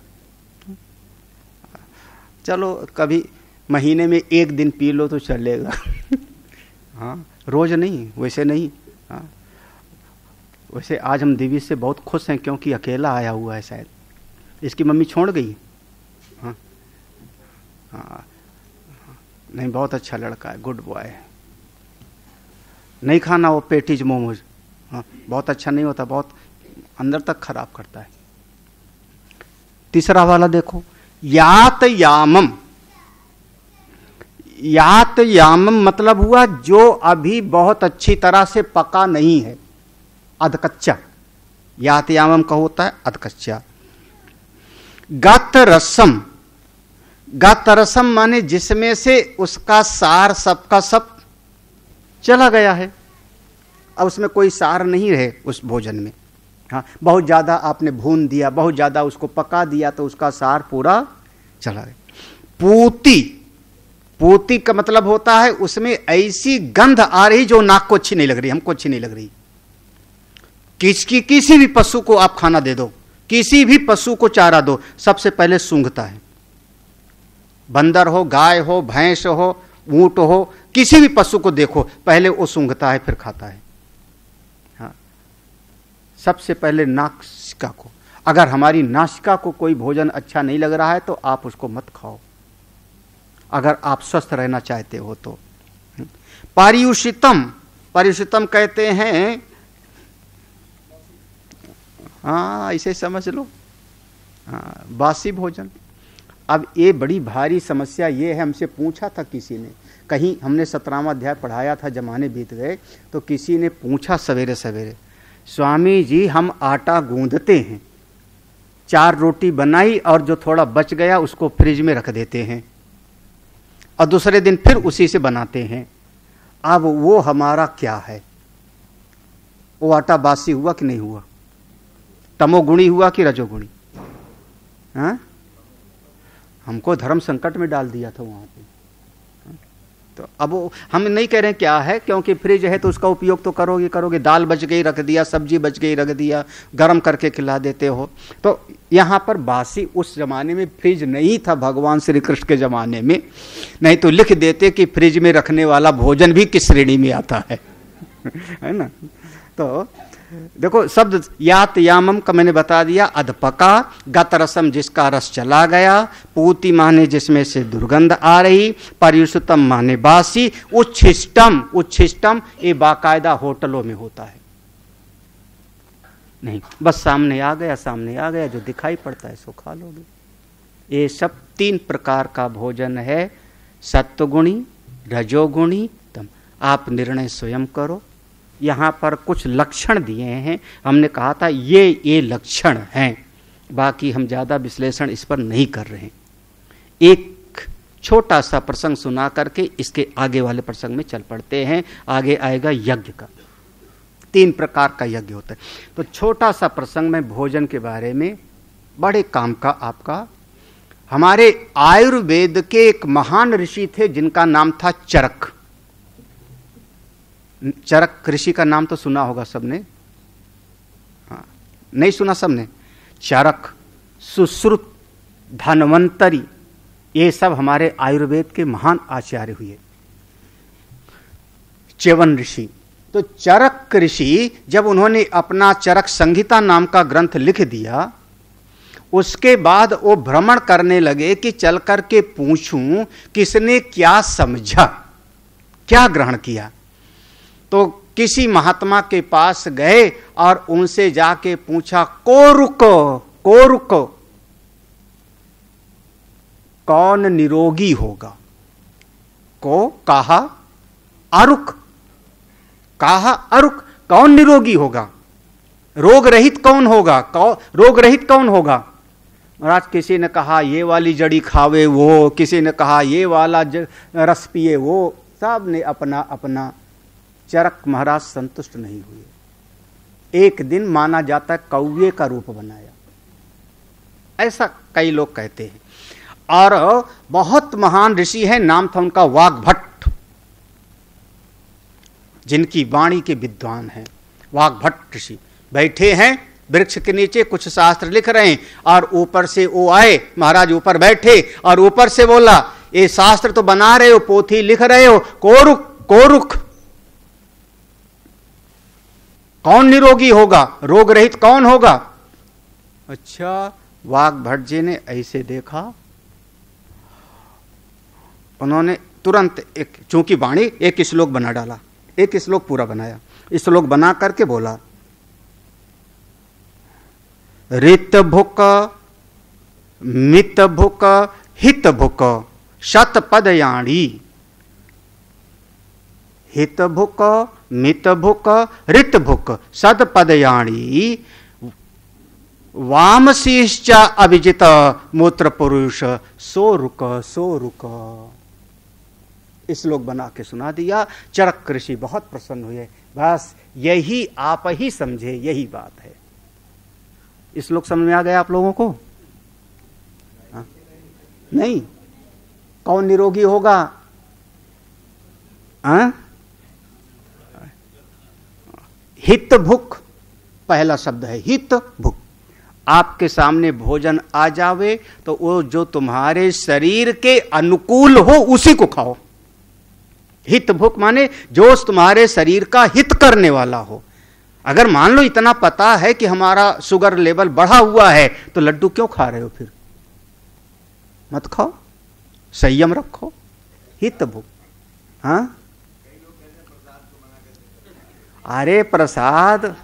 चलो कभी महीने में एक दिन पी लो तो चलेगा। हाँ, रोज नहीं, वैसे नहीं। हाँ, वैसे आज हम दिव्य से बहुत खुश हैं क्योंकि अकेला आया हुआ है शायद, इसकी मम्मी छोड़ गई। हाँ, हाँ, नहीं बहुत अच्छा लड़का है, गुड बॉय है। नहीं खाना वो पेटीज मोमोज। हाँ, बहुत अच्छा नहीं होता, बहुत अंदर तक खराब करता है। तीसरा वाला देखो, यात यामम। यात यामम मतलब हुआ जो अभी बहुत अच्छी तरह से पका नहीं है, अधकच्चा। यात यामम का होता है अधकच्चा। गत रसम, गत रसम माने जिसमें से उसका सार सबका सब चला गया है, अब उसमें कोई सार नहीं रहे उस भोजन में। हाँ, बहुत ज्यादा आपने भून दिया, बहुत ज्यादा उसको पका दिया तो उसका सार पूरा चला गया। पूती, पूती का मतलब होता है उसमें ऐसी गंध आ रही जो नाक को अच्छी नहीं लग रही, हमको अच्छी नहीं लग रही। किसकी किसी भी पशु को आप खाना दे दो, किसी भी पशु को चारा दो, सबसे पहले सूंघता है। बंदर हो, गाय हो, भैंस हो, ऊंट हो, किसी भी पशु को देखो, पहले वो सूंघता है फिर खाता है। हाँ, सबसे पहले नासिका को। अगर हमारी नासिका को कोई भोजन अच्छा नहीं लग रहा है तो आप उसको मत खाओ, अगर आप स्वस्थ रहना चाहते हो तो। पर्युषितम, पर्युषितम कहते हैं, हाँ ऐसे समझ लो, हाँ बासी भोजन। अब ये बड़ी भारी समस्या ये है, हमसे पूछा था किसी ने, कहीं हमने सत्रहवां अध्याय पढ़ाया था, जमाने बीत गए, तो किसी ने पूछा सवेरे सवेरे, स्वामी जी हम आटा गूंदते हैं, चार रोटी बनाई और जो थोड़ा बच गया उसको फ्रिज में रख देते हैं और दूसरे दिन फिर उसी से बनाते हैं, अब वो हमारा क्या है? वो आटा बासी हुआ कि नहीं हुआ? तमोगुणी हुआ कि रजोगुणी? हाँ, हमको धर्म संकट में डाल दिया था वहां पे। तो अब हम नहीं कह रहे हैं क्या है, क्योंकि फ्रिज है तो उसका उपयोग तो करोगे करोगे, दाल बच गई रख दिया, सब्जी बच गई रख दिया, गर्म करके खिला देते हो। तो यहां पर बासी, उस जमाने में फ्रिज नहीं था भगवान श्री कृष्ण के जमाने में, नहीं तो लिख देते कि फ्रिज में रखने वाला भोजन भी किस श्रेणी में आता है है ना। तो देखो शब्द यात यामम का मैंने बता दिया, अधपका, गत रसम जिसका रस चला गया, पूति माने जिसमें से दुर्गंध आ रही, पर्युषितम माने बासी, उच्छिष्टम, उच्छिष्टम ये बाकायदा होटलों में होता है, नहीं बस सामने आ गया, सामने आ गया, जो दिखाई पड़ता है सो खा लोगे। ये सब तीन प्रकार का भोजन है, सत्वगुणी, रजोगुणी, तम। आप निर्णय स्वयं करो। यहां पर कुछ लक्षण दिए हैं, हमने कहा था ये ये लक्षण हैं, बाकी हम ज्यादा विश्लेषण इस पर नहीं कर रहे हैं। एक छोटा सा प्रसंग सुना करके इसके आगे वाले प्रसंग में चल पड़ते हैं। आगे आएगा यज्ञ का, तीन प्रकार का यज्ञ होता है। तो छोटा सा प्रसंग में भोजन के बारे में, बड़े काम का आपका। हमारे आयुर्वेद के एक महान ऋषि थे जिनका नाम था चरक। चरक ऋषि का नाम तो सुना होगा सबने, हाँ नहीं सुना सबने? चरक, सुश्रुत, धन्वंतरी, ये सब हमारे आयुर्वेद के महान आचार्य हुए। च्यवन ऋषि, तो चरक ऋषि जब उन्होंने अपना चरक संहिता नाम का ग्रंथ लिख दिया, उसके बाद वो भ्रमण करने लगे कि चल करके पूछूं किसने क्या समझा, क्या ग्रहण किया। तो किसी महात्मा के पास गए और उनसे जाके पूछा, कोरुक, कोरुक कौन निरोगी होगा? को कहा अरुक, कहा अरुक कौन निरोगी होगा? रोग रहित कौन होगा? रोग रहित कौन होगा? महाराज किसी ने कहा ये वाली जड़ी खावे वो, किसी ने कहा ये वाला रस पिए वो, सब ने अपना अपना। चरक महाराज संतुष्ट नहीं हुए। एक दिन माना जाता है कौवे का रूप बनाया, ऐसा कई लोग कहते हैं। और बहुत महान ऋषि है, नाम था उनका वाग्भट्ट, जिनकी वाणी के विद्वान हैं। वाग्भट्ट ऋषि बैठे हैं वृक्ष के नीचे, कुछ शास्त्र लिख रहे हैं, और ऊपर से वो आए, महाराज ऊपर बैठे और ऊपर से बोला, ये शास्त्र तो बना रहे हो, पोथी लिख रहे हो, कोरुक, कोरुक कौन निरोगी होगा? रोग रहित कौन होगा? अच्छा, वाग्भट्ट जी ने ऐसे देखा, उन्होंने तुरंत एक, चूंकि वाणी, एक श्लोक बना डाला, एक श्लोक पूरा बनाया। श्लोक बना करके बोला, ऋत भुक, मित भुक, हित भुक, शत पदयाणी। हित भुक, मित भुक, ऋत भुक, सद पदयाणी, वामशीश्च अभिजित मूत्र पुरुष, सो रुक, सो रुक। श्लोक बना के सुना दिया। चरक ऋषि बहुत प्रसन्न हुए। बस यही आप ही समझे, यही बात है। इस श्लोक समझ में आ गया आप लोगों को? हा? नहीं, कौन निरोगी होगा? हा? हित भुक पहला शब्द है, हित भुक। आपके सामने भोजन आ जावे तो वो जो तुम्हारे शरीर के अनुकूल हो उसी को खाओ। हित भुक माने जो तुम्हारे शरीर का हित करने वाला हो। अगर मान लो इतना पता है कि हमारा शुगर लेवल बढ़ा हुआ है तो लड्डू क्यों खा रहे हो? फिर मत खाओ, संयम रखो। हित भुक, हाँ अरे प्रसाद,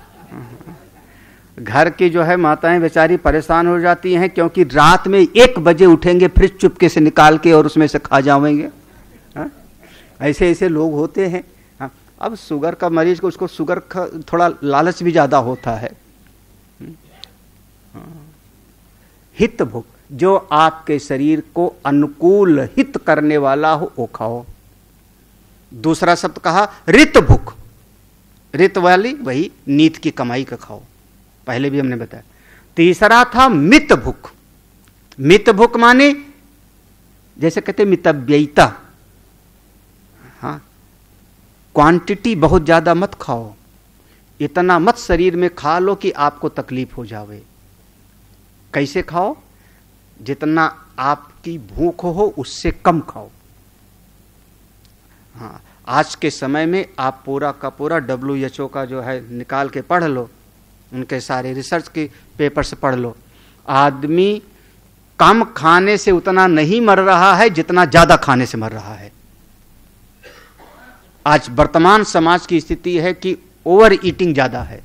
घर की जो है माताएं बेचारी परेशान हो जाती हैं, क्योंकि रात में एक बजे उठेंगे फ्रिज चुपके से निकाल के और उसमें से खा जाएंगे। हाँ? ऐसे ऐसे लोग होते हैं। हाँ? अब शुगर का मरीज को, उसको शुगर का थोड़ा लालच भी ज्यादा होता है। हित भुक, जो आपके शरीर को अनुकूल हित करने वाला हो वो खाओ। दूसरा शब्द कहा रित भुक, रित वाली वही नीत की कमाई का खाओ, पहले भी हमने बताया। तीसरा था मित भुक, मित भुक माने जैसे कहते मितव्ययिता, हाँ, क्वांटिटी बहुत ज्यादा मत खाओ, इतना मत शरीर में खा लो कि आपको तकलीफ हो जावे। कैसे खाओ? जितना आपकी भूख हो उससे कम खाओ। हाँ, आज के समय में आप पूरा का पूरा डब्ल्यू एच ओ का जो है निकाल के पढ़ लो, उनके सारे रिसर्च के पेपर से पढ़ लो। आदमी कम खाने से उतना नहीं मर रहा है जितना ज्यादा खाने से मर रहा है। आज वर्तमान समाज की स्थिति है कि ओवर ईटिंग ज्यादा है।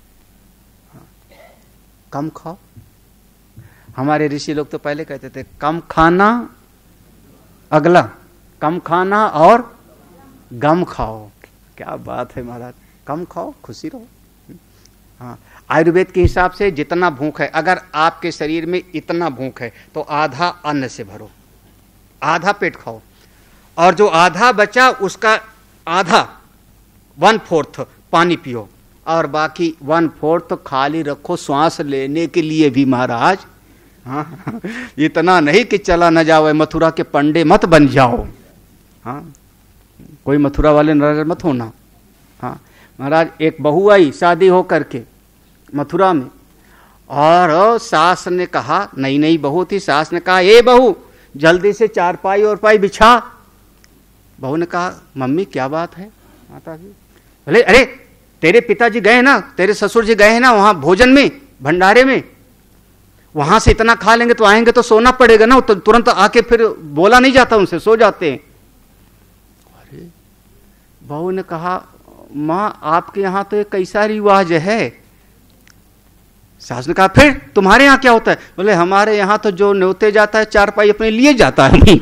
कम खाओ। हमारे ऋषि लोग तो पहले कहते थे कम खाना अगला, कम खाना और गम खाओ। क्या बात है महाराज, कम खाओ खुशी रहो। हाँ, आयुर्वेद के हिसाब से जितना भूख है, अगर आपके शरीर में इतना भूख है तो आधा अन्न से भरो, आधा पेट खाओ, और जो आधा बचा उसका आधा वन फोर्थ पानी पियो, और बाकी वन फोर्थ खाली रखो श्वास लेने के लिए भी महाराज। हाँ, इतना नहीं कि चला न जाओ, मथुरा के पंडे मत बन जाओ। हाँ, कोई मथुरा वाले नगर मत होना। हाँ महाराज, एक बहू आई शादी हो करके मथुरा में, और सास ने कहा, नई नई बहू थी, सास ने कहा ए बहू जल्दी से चारपाई और पाई बिछा। बहू ने कहा मम्मी क्या बात है माता जी? बोले अरे तेरे पिताजी गए ना, तेरे ससुर जी गए हैं ना वहां भोजन में, भंडारे में, वहां से इतना खा लेंगे तो आएंगे तो सोना पड़ेगा ना, तो तुरंत आके फिर बोला नहीं जाता उनसे, सो जाते हैं। अरे बहू ने कहा मां आपके यहां तो एक कैसा रिवाज है? सास ने कहा फिर तुम्हारे यहां क्या होता है? बोले हमारे यहां तो जो न्योते जाता है चारपाई अपने लिए जाता है।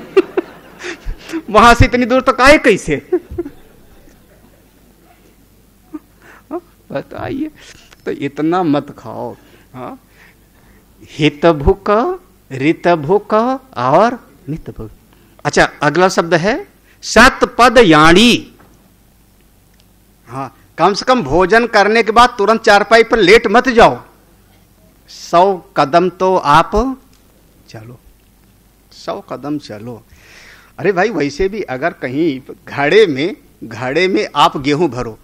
वहां से इतनी दूर तक आए कैसे? बताइए। तो इतना मत खाओ। हाँ, हित भूख, रित भूख और मित भूख। अच्छा, अगला शब्द है सतपद याणी। हाँ, कम से कम भोजन करने के बाद तुरंत चारपाई पर लेट मत जाओ, सौ कदम तो आप चलो, सौ कदम चलो। अरे भाई वैसे भी अगर कहीं घड़े में घड़े में आप गेहूं भरो,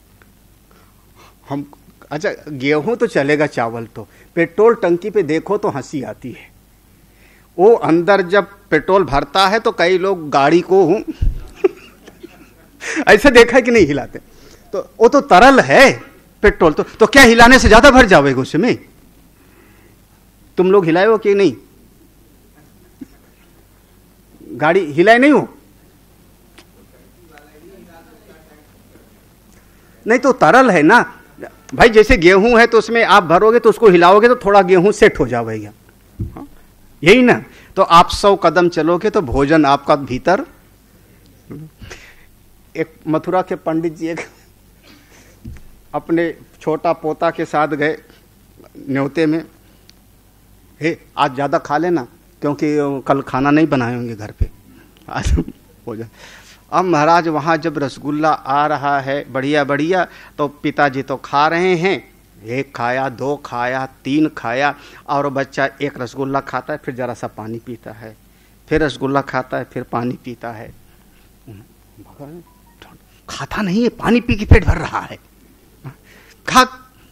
हम अच्छा गेहूं तो चलेगा, चावल तो, पेट्रोल टंकी पे देखो तो हंसी आती है। वो अंदर जब पेट्रोल भरता है तो कई लोग गाड़ी को ऐसे देखा है कि नहीं हिलाते, तो वो तो तरल है पेट्रोल, तो तो क्या हिलाने से ज्यादा भर जाएगा उसमें? तुम लोग हिलाए हो कि नहीं? गाड़ी हिलाए नहीं हो? नहीं तो तरल है ना भाई, जैसे गेहूं है तो उसमें आप भरोगे तो उसको हिलाओगे तो थोड़ा गेहूं सेट हो जाएगा। हाँ? यही ना, तो आप सौ कदम चलोगे तो भोजन आपका भीतर। एक मथुरा के पंडित जी एक अपने छोटा पोता के साथ गए न्योते में, हे आज ज्यादा खा लेना क्योंकि कल खाना नहीं बनाए होंगे घर पे, आज भोजन। अब महाराज वहां जब रसगुल्ला आ रहा है बढ़िया बढ़िया, तो पिताजी तो खा रहे हैं, एक खाया, दो खाया, तीन खाया, और बच्चा एक रसगुल्ला खाता है, फिर जरा सा पानी पीता है, फिर रसगुल्ला खाता है, फिर पानी पीता है। खाता नहीं है, पानी पी के पेट भर रहा है। खा।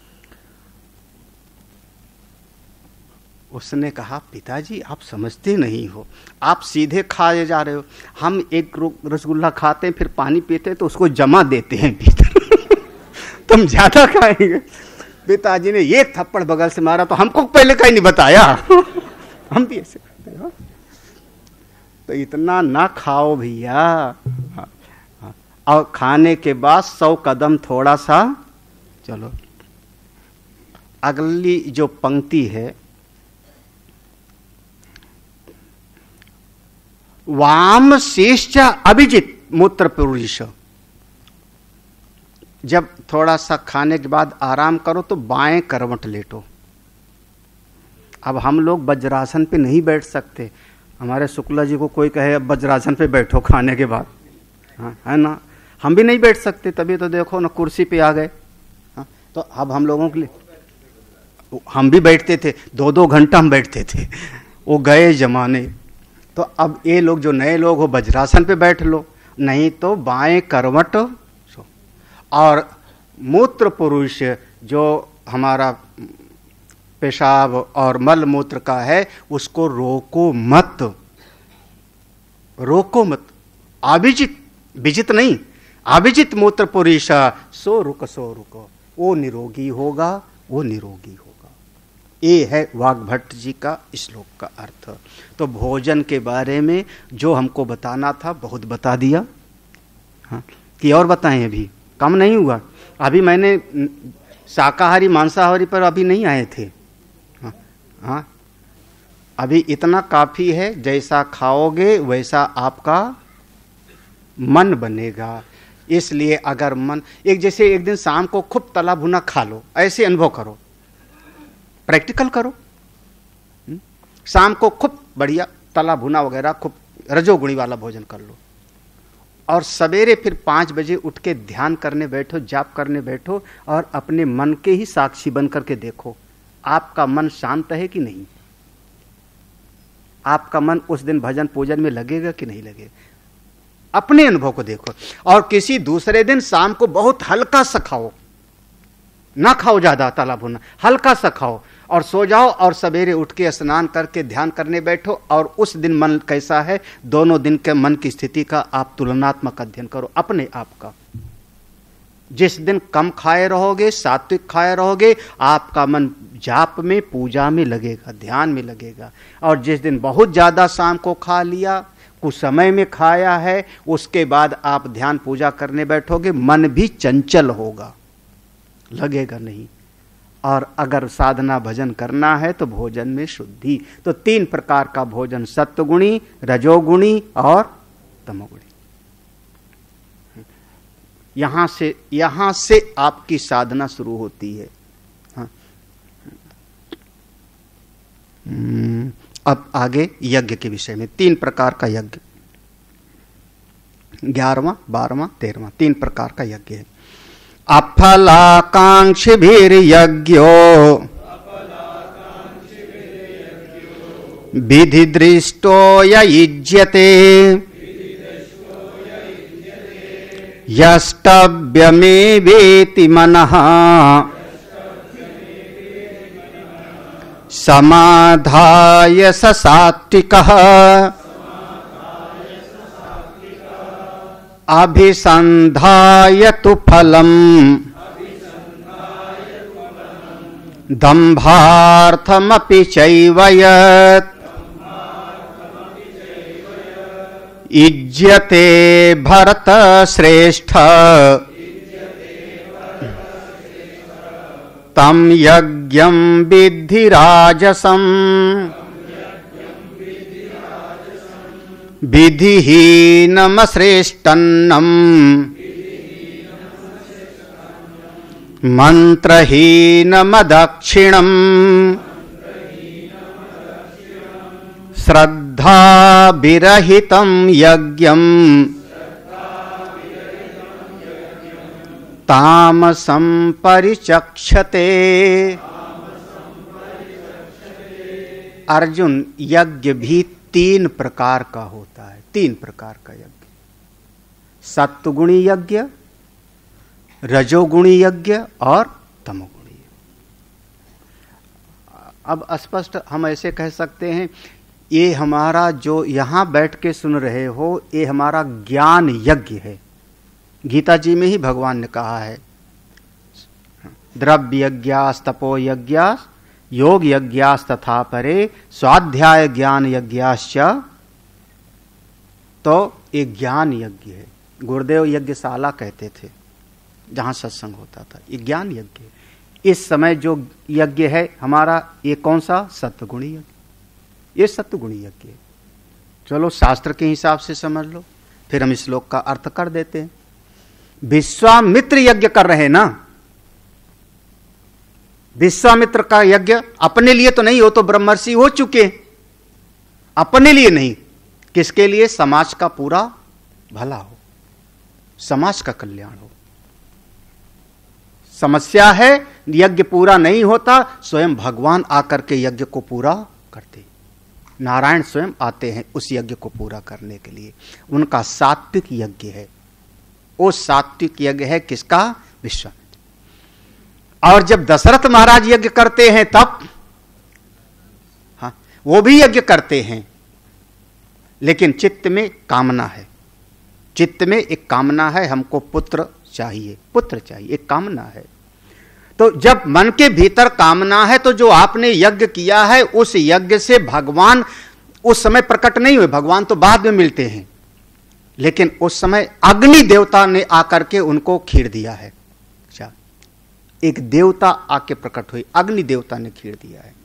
उसने कहा पिताजी आप समझते नहीं हो, आप सीधे खाए जा रहे हो, हम एक रसगुल्ला खाते हैं फिर पानी पीते हैं तो उसको जमा देते हैं भीतर। तुम ज्यादा खाएंगे। पिताजी ने एक थप्पड़ बगल से मारा, तो हमको पहले कहीं नहीं बताया। हम भी ऐसे करते हैं। तो इतना ना खाओ भैया। और खाने के बाद सौ कदम थोड़ा सा चलो। अगली जो पंक्ति है, वाम शेष अभिजित मूत्र पुरुष। जब थोड़ा सा खाने के बाद आराम करो तो बाएं करवट लेटो। अब हम लोग वज्रासन पे नहीं बैठ सकते। हमारे शुक्ला जी को कोई कहे अब वज्रासन पे बैठो खाने के बाद, हाँ है ना, हम भी नहीं बैठ सकते। तभी तो देखो ना कुर्सी पे आ गए। हाँ, तो अब हम लोगों के लिए, हम भी बैठते थे, दो दो घंटा हम बैठते थे, वो गए जमाने। तो अब ये लोग जो नए लोग हो वज्रासन पे बैठ लो, नहीं तो बाएं करवट सो। और मूत्र पुरुष जो हमारा पेशाब और मल मूत्र का है उसको रोको मत, रोको मत। अभिजित, विजित नहीं, अभिजित मूत्र पुरुष सो रुक सो रुको, वो निरोगी होगा, वो निरोगी होगा। ये है वाग्भट्ट जी का श्लोक का अर्थ। तो भोजन के बारे में जो हमको बताना था बहुत बता दिया। हाँ, कि और बताएं, अभी कम नहीं हुआ। अभी मैंने शाकाहारी मांसाहारी पर अभी नहीं आए थे। हाँ, हाँ, अभी इतना काफी है। जैसा खाओगे वैसा आपका मन बनेगा। इसलिए अगर मन एक, जैसे एक दिन शाम को खूब तला भुना खा लो, ऐसे अनुभव करो, प्रैक्टिकल करो। शाम को खूब बढ़िया तला भुना वगैरह खूब रजोगुणी वाला भोजन कर लो, और सवेरे फिर पांच बजे उठ के ध्यान करने बैठो, जाप करने बैठो, और अपने मन के ही साक्षी बन करके देखो आपका मन शांत है कि नहीं, आपका मन उस दिन भजन पूजन में लगेगा कि नहीं लगेगा। अपने अनुभव को देखो। और किसी दूसरे दिन शाम को बहुत हल्का सा खाओ, ना खाओ ज्यादा तला भुना, हल्का सा खाओ और सो जाओ, और सवेरे उठ के स्नान करके ध्यान करने बैठो, और उस दिन मन कैसा है, दोनों दिन के मन की स्थिति का आप तुलनात्मक अध्ययन करो अपने आप का। जिस दिन कम खाए रहोगे, सात्विक खाए रहोगे, आपका मन जाप में, पूजा में लगेगा, ध्यान में लगेगा। और जिस दिन बहुत ज्यादा शाम को खा लिया, कुछ समय में खाया है, उसके बाद आप ध्यान पूजा करने बैठोगे, मन भी चंचल होगा, लगेगा नहीं। और अगर साधना भजन करना है तो भोजन में शुद्धि। तो तीन प्रकार का भोजन, सत्वगुणी, रजोगुणी और तमोगुणी। यहां से यहां से आपकी साधना शुरू होती है। हाँ। अब आगे यज्ञ के विषय में, तीन प्रकार का यज्ञ, ग्यारहवां, बारहवां, तेरहवां, तीन प्रकार का यज्ञ है। अफलाकांक्षिभिर्यज्ञो विधि दृष्टो युज्यते यष्टव्यमेवेति मनः समाधाय स सात्विकः अभिसंधाय तु फलम् दंभार्थमपि चैव यत् इज्यते भरत श्रेष्ठ तं यज्ञं विद्धि राजसम् विधिहीनमश्रेष्टन्नम् मंत्रहीनमदक्षिणम् श्रद्धाविरहितं यज्ञम् तामसं परिचक्षते। अर्जुन, यज्ञ भी तीन प्रकार का होता है, तीन प्रकार का यज्ञ, सत्वगुणी यज्ञ, रजोगुणी यज्ञ और तमोगुणी। अब स्पष्ट हम ऐसे कह सकते हैं, ये हमारा जो यहां बैठ के सुन रहे हो, ये हमारा ज्ञान यज्ञ है। गीता जी में ही भगवान ने कहा है, द्रव्य यज्ञास तपो यज्ञास योग यज्ञास तथा परे स्वाध्याय ज्ञान यज्ञाश्च। तो ये ज्ञान यज्ञ है, गुरुदेव यज्ञशाला कहते थे जहां सत्संग होता था, ये ज्ञान यज्ञ है। इस समय जो यज्ञ है हमारा, ये कौन सा? सत्वगुणी यज्ञ, ये सत्वगुणी यज्ञ है। चलो शास्त्र के हिसाब से समझ लो, फिर हम इस श्लोक का अर्थ कर देते हैं। विश्वामित्र यज्ञ कर रहे हैं ना, विश्वामित्र का यज्ञ अपने लिए तो नहीं, हो तो ब्रह्मर्षि हो चुके, अपने लिए नहीं, किसके लिए? समाज का पूरा भला हो, समाज का कल्याण हो। समस्या है यज्ञ पूरा नहीं होता, स्वयं भगवान आकर के यज्ञ को पूरा करते, नारायण स्वयं आते हैं उस यज्ञ को पूरा करने के लिए। उनका सात्विक यज्ञ है, वो सात्विक यज्ञ है किसका? विश्वामित्र। और जब दशरथ महाराज यज्ञ करते हैं तब, हाँ वो भी यज्ञ करते हैं, लेकिन चित्त में कामना है, चित्त में एक कामना है, हमको पुत्र चाहिए, पुत्र चाहिए, एक कामना है। तो जब मन के भीतर कामना है तो जो आपने यज्ञ किया है उस यज्ञ से भगवान उस समय प्रकट नहीं हुए, भगवान तो बाद में मिलते हैं, लेकिन उस समय अग्नि देवता ने आकर के उनको खीर दिया है। अच्छा, एक देवता आके प्रकट हुई, अग्नि देवता ने खीर दिया है।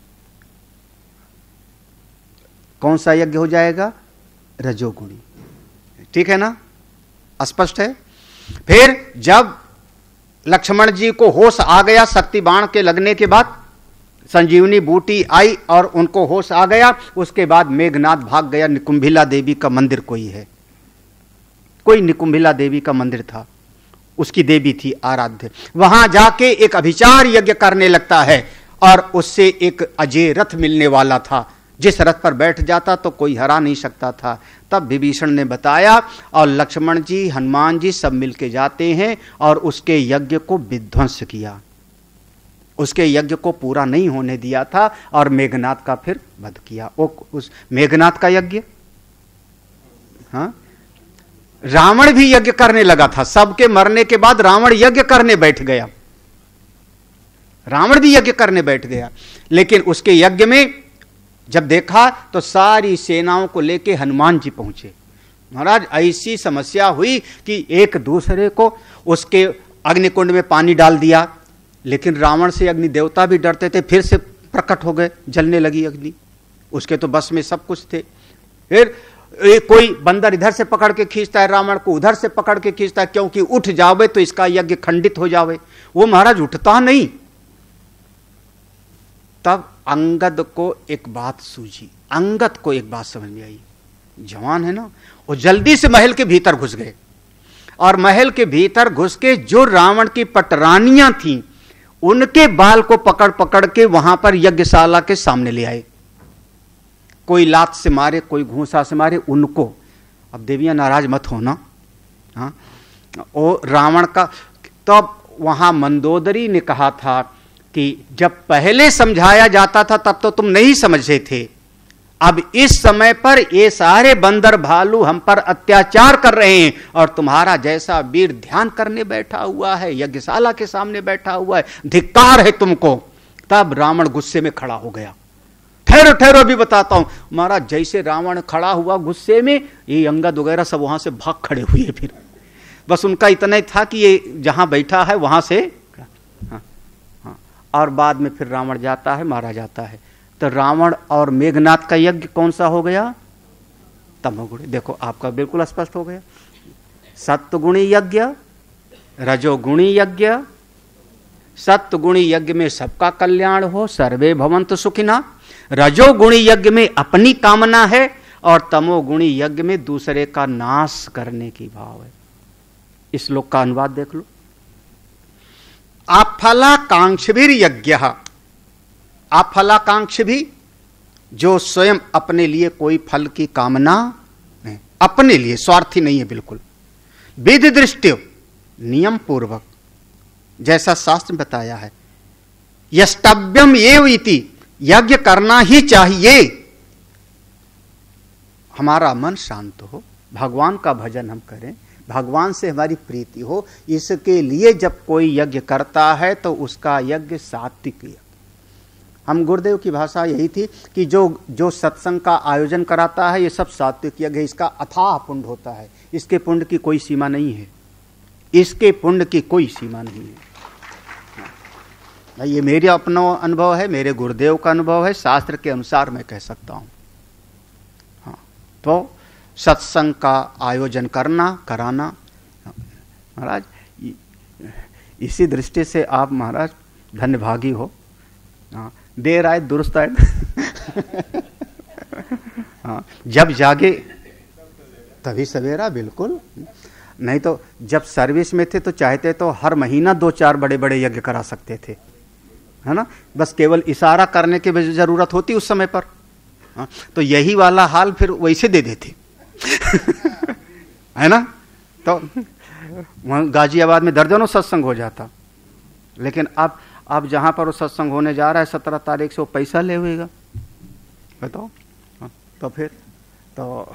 कौन सा यज्ञ हो जाएगा? रजोगुणी। ठीक है ना, स्पष्ट है। फिर जब लक्ष्मण जी को होश आ गया शक्ति बाण के लगने के बाद, संजीवनी बूटी आई और उनको होश आ गया, उसके बाद मेघनाथ भाग गया। निकुंभिला देवी का मंदिर कोई है, कोई निकुंभिला देवी का मंदिर था, उसकी देवी थी आराध्य, वहां जाके एक अभिचार यज्ञ करने लगता है और उससे एक अजय रथ मिलने वाला था, जिस रथ पर बैठ जाता तो कोई हरा नहीं सकता था। तब विभीषण ने बताया और लक्ष्मण जी हनुमान जी सब मिलके जाते हैं और उसके यज्ञ को विध्वंस किया, उसके यज्ञ को पूरा नहीं होने दिया था और मेघनाथ का फिर वध किया। वो उस मेघनाथ का यज्ञ, हाँ, रावण भी यज्ञ करने लगा था, सबके मरने के बाद रावण यज्ञ करने बैठ गया, रावण भी यज्ञ करने बैठ गया, लेकिन उसके यज्ञ में जब देखा तो सारी सेनाओं को लेके हनुमान जी पहुंचे। महाराज ऐसी समस्या हुई कि एक दूसरे को उसके अग्निकुंड में पानी डाल दिया, लेकिन रावण से अग्नि देवता भी डरते थे, फिर से प्रकट हो गए, जलने लगी अग्नि, उसके तो बस में सब कुछ थे। फिर कोई बंदर इधर से पकड़ के खींचता है रावण को, उधर से पकड़ के खींचता है, क्योंकि उठ जावे तो इसका यज्ञ खंडित हो जावे। वो महाराज उठता नहीं। तब अंगद को एक बात सूझी, अंगद को एक बात समझ में आई, जवान है ना, वो जल्दी से महल के भीतर घुस गए और महल के भीतर घुस के जो रावण की पटरानियां थीं उनके बाल को पकड़ पकड़ के वहां पर यज्ञशाला के सामने ले आए। कोई लात से मारे, कोई घूंसा से मारे उनको। अब देवियां नाराज मत होना, हाँ, वो रावण का। तब तो वहां मंदोदरी ने कहा था कि जब पहले समझाया जाता था तब तो तुम नहीं समझे थे, अब इस समय पर ये सारे बंदर भालू हम पर अत्याचार कर रहे हैं और तुम्हारा जैसा वीर ध्यान करने बैठा हुआ है, यज्ञशाला के सामने बैठा हुआ है, धिक्कार है तुमको। तब रावण गुस्से में खड़ा हो गया। ठहरो ठहरो भी बताता हूं। महाराज जैसे रावण खड़ा हुआ गुस्से में, ये अंगद वगैरह सब वहां से भाग खड़े हुए। फिर बस उनका इतना ही था कि ये जहां बैठा है वहां से, हाँ, हाँ। और बाद में फिर रावण जाता है, मारा जाता है। तो रावण और मेघनाथ का यज्ञ कौन सा हो गया? तमोगुणी। देखो आपका बिल्कुल स्पष्ट हो गया। सत्वगुणी यज्ञ, रजोगुणी यज्ञ। सत्वगुणी यज्ञ में सबका कल्याण हो, सर्वे भवन्तु सुखिना। रजोगुणी यज्ञ में अपनी कामना है और तमोगुणी यज्ञ में दूसरे का नाश करने की भाव है। इस श्लोक का अनुवाद देख लो। अफलाकांक्षिभिर यज्ञ, अफलाकांक्ष भी, जो स्वयं अपने लिए कोई फल की कामना नहीं, अपने लिए स्वार्थी नहीं है बिल्कुल। विधि दृष्टि, नियम पूर्वक, जैसा शास्त्र में बताया है। यष्टव्यम एव इति, यज्ञ करना ही चाहिए। हमारा मन शांत हो, भगवान का भजन हम करें, भगवान से हमारी प्रीति हो, इसके लिए जब कोई यज्ञ करता है तो उसका यज्ञ सात्विक यज्ञ। हम गुरुदेव की भाषा यही थी कि जो जो सत्संग का आयोजन कराता है ये सब सात्विक यज्ञ है, इसका अथाह पुण्य होता है। इसके पुण्य की कोई सीमा नहीं है, इसके पुण्य की कोई सीमा नहीं है। ये मेरे अपना अनुभव है, मेरे गुरुदेव का अनुभव है, शास्त्र के अनुसार मैं कह सकता हूं। हाँ, तो सत्संग का आयोजन करना, कराना, महाराज इसी दृष्टि से आप महाराज धन्यभागी हो। हाँ, देर आए दुरुस्त आए। हाँ, जब जागे तभी सवेरा, बिल्कुल। नहीं तो जब सर्विस में थे तो चाहते तो हर महीना दो चार बड़े बड़े यज्ञ करा सकते थे, है ना, बस केवल इशारा करने की जरूरत होती उस समय पर। हाँ, तो यही वाला हाल फिर वैसे दे देते। है ना, तो वहाँ गाजियाबाद में दर्जनों सत्संग हो जाता, लेकिन अब अब जहां पर वो सत्संग होने जा रहा है सत्रह तारीख से वो पैसा ले हुएगा, बताओ। हाँ, तो फिर तो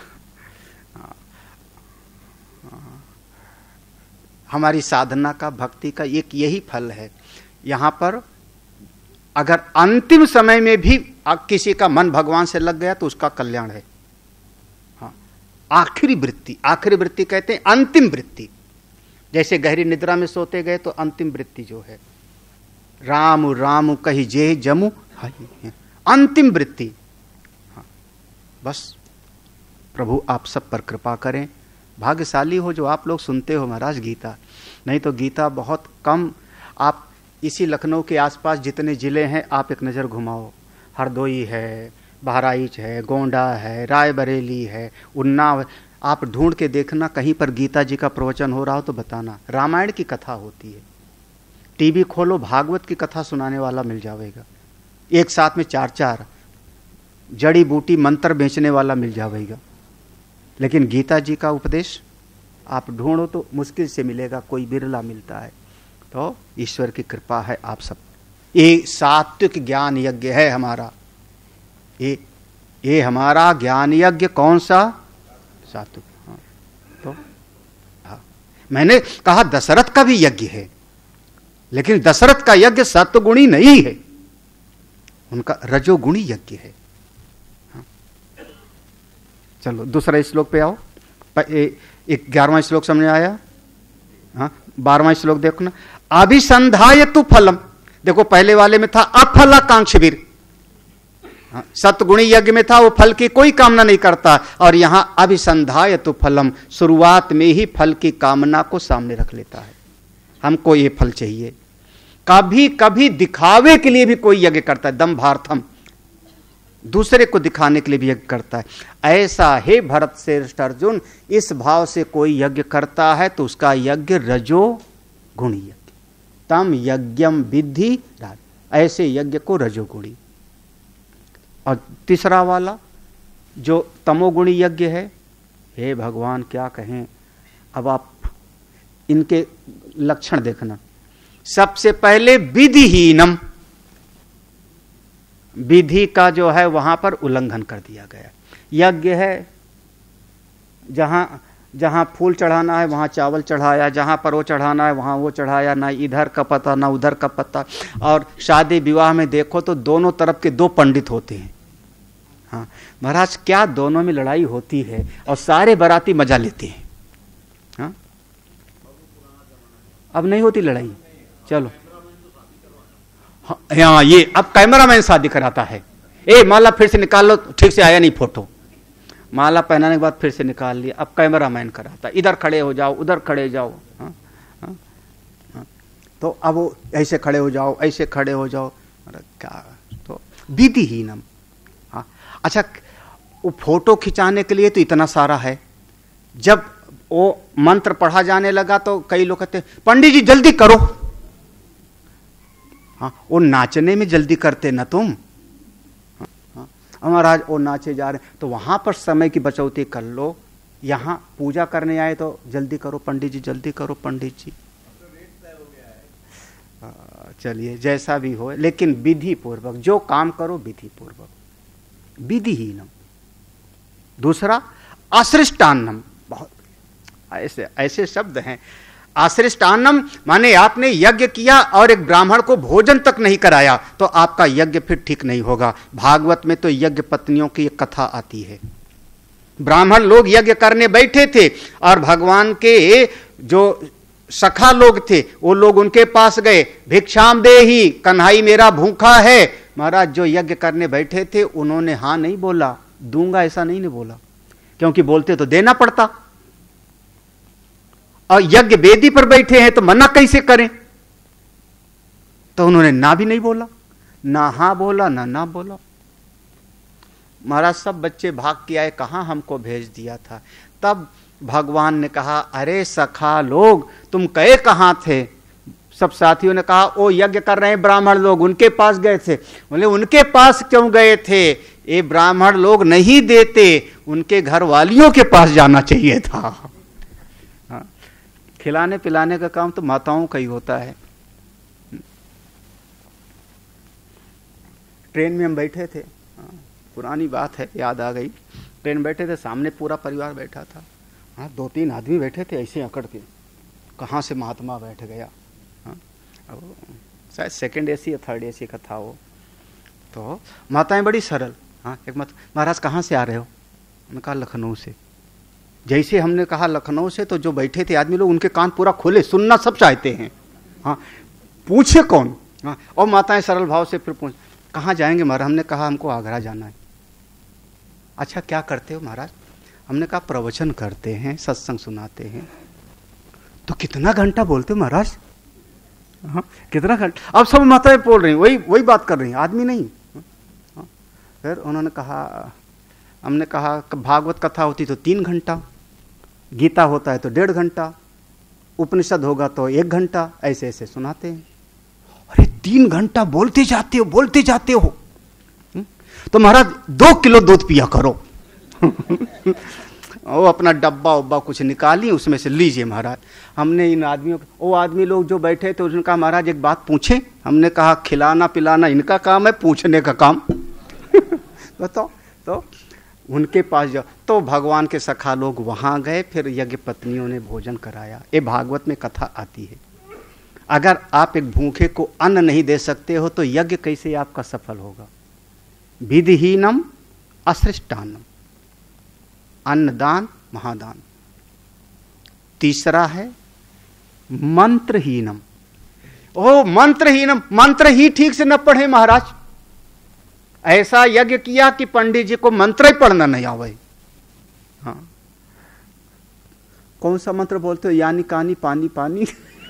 हमारी साधना का, भक्ति का एक यही फल है। यहां पर अगर अंतिम समय में भी किसी का मन भगवान से लग गया तो उसका कल्याण है। हाँ, आखिरी वृत्ति, आखिरी वृत्ति कहते हैं अंतिम वृत्ति। जैसे गहरी निद्रा में सोते गए तो अंतिम वृत्ति जो है, राम राम कही जे जमु, अंतिम वृत्ति। हाँ, बस प्रभु आप सब पर कृपा करें। भाग्यशाली हो जो आप लोग सुनते हो महाराज गीता, नहीं तो गीता बहुत कम। आप इसी लखनऊ के आसपास जितने जिले हैं आप एक नज़र घुमाओ, हरदोई है, बहराइच है, गोंडा है, रायबरेली है, उन्नाव, आप ढूंढ के देखना कहीं पर गीता जी का प्रवचन हो रहा हो तो बताना। रामायण की कथा होती है, टीवी खोलो भागवत की कथा सुनाने वाला मिल जाएगा, एक साथ में चार चार जड़ी बूटी मंत्र बेचने वाला मिल जाएगा। लेकिन गीता जी का उपदेश आप ढूंढो तो मुश्किल से मिलेगा, कोई बिरला मिलता है। तो ईश्वर की कृपा है आप सब। ये सात्विक ज्ञान यज्ञ है हमारा, ये ये हमारा ज्ञान यज्ञ कौन सा? सात्विक। हाँ, तो हाँ, मैंने कहा दशरथ का भी यज्ञ है, लेकिन दशरथ का यज्ञ सत्वगुणी नहीं है, उनका रजोगुणी यज्ञ है। हाँ। चलो दूसरा श्लोक पे आओ। ग्यारहवां श्लोक समझ आया? हाँ, बारहवां श्लोक देखो ना। अभिसंधाय तु फलम, देखो पहले वाले में था अफलाकांक्षवीर, सतगुणी यज्ञ में था वो फल की कोई कामना नहीं करता, और यहां अभिसंधाय तु फलम, शुरुआत में ही फल की कामना को सामने रख लेता है। हमको ये फल चाहिए। कभी कभी दिखावे के लिए भी कोई यज्ञ करता है, दंभार्थम, दूसरे को दिखाने के लिए भी यज्ञ करता है। ऐसा है भरत श्रेष्ठ अर्जुन, इस भाव से कोई यज्ञ करता है तो उसका यज्ञ रजो गुणी यज्ञ, तम यज्ञम विद्धि, ऐसे यज्ञ को रजोगुणी। और तीसरा वाला जो तमोगुणी यज्ञ है, हे भगवान क्या कहें, अब आप इनके लक्षण देखना। सबसे पहले विधिहीनम, विधि का जो है वहां पर उल्लंघन कर दिया गया। यज्ञ है, जहां जहां फूल चढ़ाना है वहां चावल चढ़ाया, जहां पर वो चढ़ाना है वहां वो चढ़ाया, ना इधर का पता ना उधर का पता। और शादी विवाह में देखो तो दोनों तरफ के दो पंडित होते हैं। हाँ महाराज, क्या दोनों में लड़ाई होती है और सारे बाराती मजा लेते हैं। हाँ, अब नहीं होती लड़ाई, चलो। हाँ, ये अब कैमरामैन शादी कराता है, ए माला फिर से निकाल लो, ठीक से आया नहीं फोटो, माला पहनाने के बाद फिर से निकाल लिया, अब कैमरामैन कराता, इधर खड़े हो जाओ उधर खड़े जाओ। हाँ, हाँ, हाँ, तो अब वो ऐसे खड़े हो जाओ ऐसे खड़े हो जाओ, क्या, तो विधिहीनम। हाँ, अच्छा, वो फोटो खिंचाने के लिए तो इतना सारा है। जब वो मंत्र पढ़ा जाने लगा तो कई लोग कहते पंडित जी जल्दी करो। हाँ, वो नाचने में जल्दी करते ना तुम। हाँ, महाराज वो नाचे जा रहे तो वहां पर समय की बचौती कर लो। यहां पूजा करने आए तो जल्दी करो पंडित जी, जल्दी करो पंडित जी। चलिए जैसा भी हो, लेकिन विधि पूर्वक जो काम करो, विधि पूर्वक, विधिहीनम। दूसरा अश्रिष्टान्नम, बहुत ऐसे ऐसे शब्द हैं। आश्रिष्टान्नम माने आपने यज्ञ किया और एक ब्राह्मण को भोजन तक नहीं कराया तो आपका यज्ञ फिर ठीक नहीं होगा। भागवत में तो यज्ञ पत्नियों की एक कथा आती है। ब्राह्मण लोग यज्ञ करने बैठे थे और भगवान के जो सखा लोग थे वो लोग उनके पास गए, भिक्षाम देहि, कन्हाई मेरा भूखा है। महाराज जो यज्ञ करने बैठे थे उन्होंने हां नहीं बोला, दूंगा ऐसा नहीं ने बोला, क्योंकि बोलते तो देना पड़ता, और यज्ञ वेदी पर बैठे हैं तो मना कैसे करें। तो उन्होंने ना भी नहीं बोला, ना हां बोला ना ना बोला। महाराज सब बच्चे भाग के आए, कहां हमको भेज दिया था। तब भगवान ने कहा, अरे सखा लोग तुम गए कहां थे। सब साथियों ने कहा, ओ यज्ञ कर रहे हैं ब्राह्मण लोग, उनके पास गए थे। बोले उनके पास क्यों गए थे, ये ब्राह्मण लोग नहीं देते, उनके घर वालियों के पास जाना चाहिए था। हाँ? खिलाने पिलाने का काम तो माताओं का ही होता है। ट्रेन में हम बैठे थे, हाँ, पुरानी बात है याद आ गई। ट्रेन बैठे थे, सामने पूरा परिवार बैठा था। हाँ, दो तीन आदमी बैठे थे ऐसे अकड़ के, कहाँ से महात्मा बैठ गया। हाँ, अब शायद सेकंड एसी या थर्ड एसी का था वो। तो माताएं बड़ी सरल। हाँ, एक मत, महाराज कहाँ से आ रहे हो। मैंने कहा लखनऊ से। जैसे हमने कहा लखनऊ से, तो जो बैठे थे आदमी लोग उनके कान पूरा खोले, सुनना सब चाहते हैं। हाँ, पूछे कौन। हाँ, और माताएं सरल भाव से फिर पूछ, कहाँ जाएंगे महाराज। हमने कहा हमको आगरा जाना है। अच्छा क्या करते हो महाराज। हमने कहा प्रवचन करते हैं, सत्संग सुनाते हैं। तो कितना घंटा बोलते हो महाराज। हाँ, कितना घंटा। अब सब माताएं बोल रही, वही वही बात कर रही, आदमी नहीं। हाँ, फिर उन्होंने कहा, हमने कहा भागवत कथा होती तो तीन घंटा, गीता होता है तो डेढ़ घंटा, उपनिषद होगा तो एक घंटा, ऐसे ऐसे सुनाते हैं। अरे तीन घंटा बोलते जाते हो बोलते जाते हो। तो महाराज दो किलो दूध पिया करो। वो अपना डब्बा उब्बा कुछ निकाली, उसमें से लीजिए महाराज। हमने इन आदमियों, वो आदमी लोग जो बैठे थे उन्होंने कहा महाराज एक बात पूछें। हमने कहा खिलाना पिलाना इनका काम है, पूछने का काम। बताओ। तो उनके पास जाओ। तो भगवान के सखा लोग वहां गए, फिर यज्ञ पत्नियों ने भोजन कराया। ये भागवत में कथा आती है। अगर आप एक भूखे को अन्न नहीं दे सकते हो तो यज्ञ कैसे आपका सफल होगा। विधिहीनम असृष्टान्नम, अन्नदान महादान। तीसरा है मंत्रहीनम। ओ मंत्रहीनम, मंत्र ही ठीक से न पढ़े महाराज। ऐसा यज्ञ किया कि पंडित जी को मंत्र ही पढ़ना नहीं आवे। हाँ, कौन सा मंत्र बोलते हो। यानी कानी पानी पानी,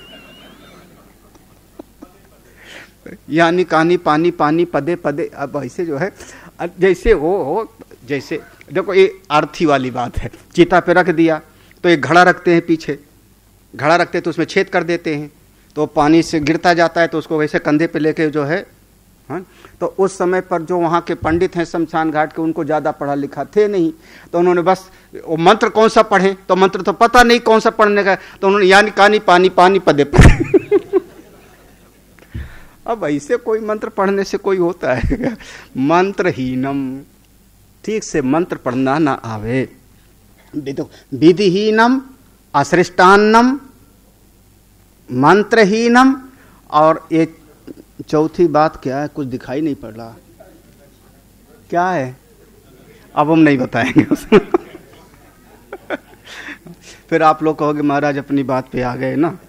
यानी कानी पानी पानी पदे पदे। अब ऐसे जो है जैसे वो हो, जैसे देखो ये आरती वाली बात है। चीता पे रख दिया तो एक घड़ा रखते हैं, पीछे घड़ा रखते हैं तो उसमें छेद कर देते हैं, तो पानी से गिरता जाता है, तो उसको वैसे कंधे पे लेके जो है। हाँ, तो उस समय पर जो वहाँ के पंडित हैं शमशान घाट के, उनको ज़्यादा पढ़ा लिखा थे नहीं, तो उन्होंने बस वो मंत्र कौन सा पढ़े, तो मंत्र तो पता नहीं कौन सा पढ़ने का, तो उन्होंने यानी कानी पानी पानी पदे पदे। अब ऐसे कोई मंत्र पढ़ने से कोई होता है। मंत्रहीनम, ठीक से मंत्र पढ़ना ना आवे। विधिहीनम असृष्टान्नम, मंत्रहीनम, और ये चौथी बात क्या है, कुछ दिखाई नहीं पड़ रहा क्या है, अब हम नहीं बताएंगे। फिर आप लोग कहोगे महाराज अपनी बात पे आ गए ना।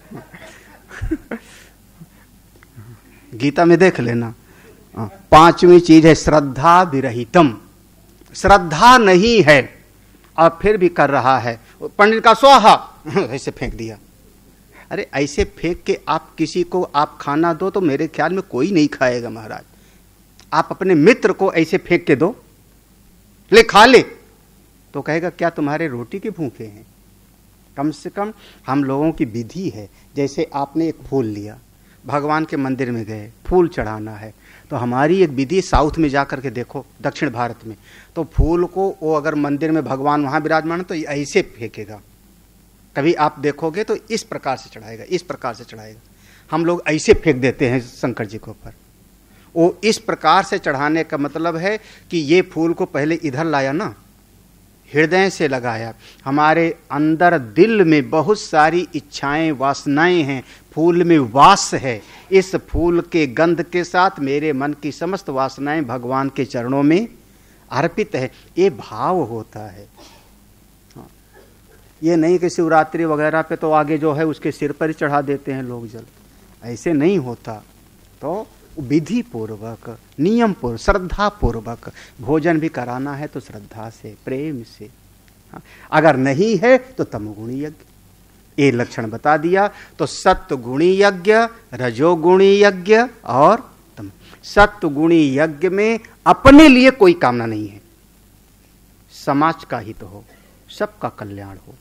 गीता में देख लेना, पांचवी चीज है श्रद्धा विरहितम। श्रद्धा नहीं है और फिर भी कर रहा है। पंडित का स्वाहा ऐसे फेंक दिया। अरे ऐसे फेंक के आप किसी को आप खाना दो तो मेरे ख्याल में कोई नहीं खाएगा महाराज। आप अपने मित्र को ऐसे फेंक के दो, ले खा ले, तो कहेगा क्या तुम्हारे रोटी के भूखे हैं। कम से कम हम लोगों की विधि है। जैसे आपने एक फूल लिया, भगवान के मंदिर में गए, फूल चढ़ाना है, तो हमारी एक विधि, साउथ में जाकर के देखो, दक्षिण भारत में, तो फूल को वो अगर मंदिर में भगवान वहां विराजमान तो ऐसे फेंकेगा। कभी आप देखोगे तो इस प्रकार से चढ़ाएगा, इस प्रकार से चढ़ाएगा। हम लोग ऐसे फेंक देते हैं शंकर जी के ऊपर। वो इस प्रकार से चढ़ाने का मतलब है कि ये फूल को पहले इधर लाया ना, हृदय से लगाया। हमारे अंदर दिल में बहुत सारी इच्छाएं वासनाएं हैं, फूल में वास है। इस फूल के गंध के साथ मेरे मन की समस्त वासनाएं भगवान के चरणों में अर्पित है, ये भाव होता है। हाँ। ये नहीं कि शिवरात्रि वगैरह पे तो आगे जो है उसके सिर पर ही चढ़ा देते हैं लोग जल, ऐसे नहीं होता। तो विधि पूर्वक, नियम पूर्वक, श्रद्धा पूर्वक भोजन भी कराना है तो श्रद्धा से, प्रेम से। हाँ। अगर नहीं है तो तमोगुणी यज्ञ, ये लक्षण बता दिया। तो सत्वगुणी यज्ञ, रजोगुणी यज्ञ और तम। सत्वगुणी यज्ञ में अपने लिए कोई कामना नहीं है, समाज का हित हो, सबका कल्याण हो।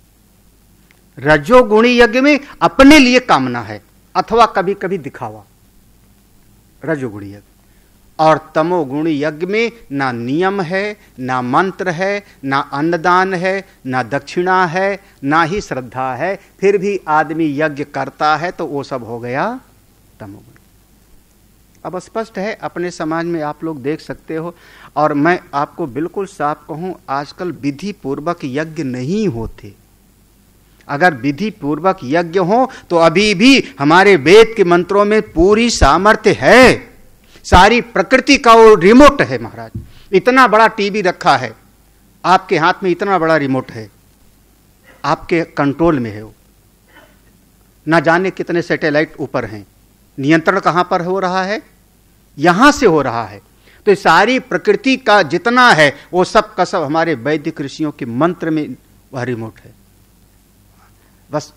रजोगुणी यज्ञ में अपने लिए कामना है अथवा कभी कभी दिखावा, रजोगुणी यज्ञ। और तमोगुणी यज्ञ में ना नियम है, ना मंत्र है, ना अन्नदान है, ना दक्षिणा है, ना ही श्रद्धा है, फिर भी आदमी यज्ञ करता है तो वो सब हो गया तमोगुण। अब स्पष्ट है, अपने समाज में आप लोग देख सकते हो। और मैं आपको बिल्कुल साफ कहूं, आजकल विधि पूर्वक यज्ञ नहीं होते। अगर विधि पूर्वक यज्ञ हो तो अभी भी हमारे वेद के मंत्रों में पूरी सामर्थ्य है। सारी प्रकृति का वो रिमोट है महाराज। इतना बड़ा टीवी रखा है आपके हाथ में, इतना बड़ा रिमोट है, आपके कंट्रोल में है वो। ना जाने कितने सैटेलाइट ऊपर हैं, नियंत्रण कहां पर हो रहा है, यहां से हो रहा है। तो सारी प्रकृति का जितना है वो सब का सब हमारे वैदिक ऋषियों के मंत्र में वह रिमोट है। बस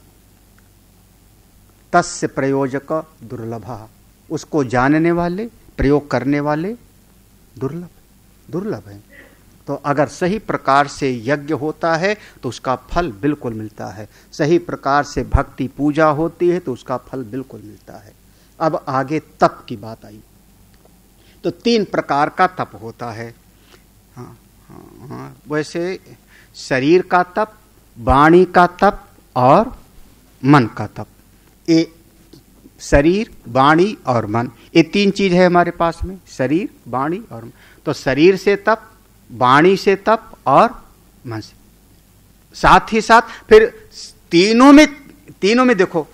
तस्य प्रयोजक दुर्लभ, उसको जानने वाले, प्रयोग करने वाले दुर्लभ दुर्लभ है। तो अगर सही प्रकार से यज्ञ होता है तो उसका फल बिल्कुल मिलता है, सही प्रकार से भक्ति पूजा होती है तो उसका फल बिल्कुल मिलता है। अब आगे तप की बात आई। तो तीन प्रकार का तप होता है। हाँ हाँ हाँ, वैसे शरीर का तप, वाणी का तप और मन का तप। ये शरीर, वाणी और मन, ये तीन चीज है हमारे पास में, शरीर, वाणी और मन। तो शरीर से तप, वाणी से तप और मन से। साथ ही साथ फिर तीनों में तीनों में देखो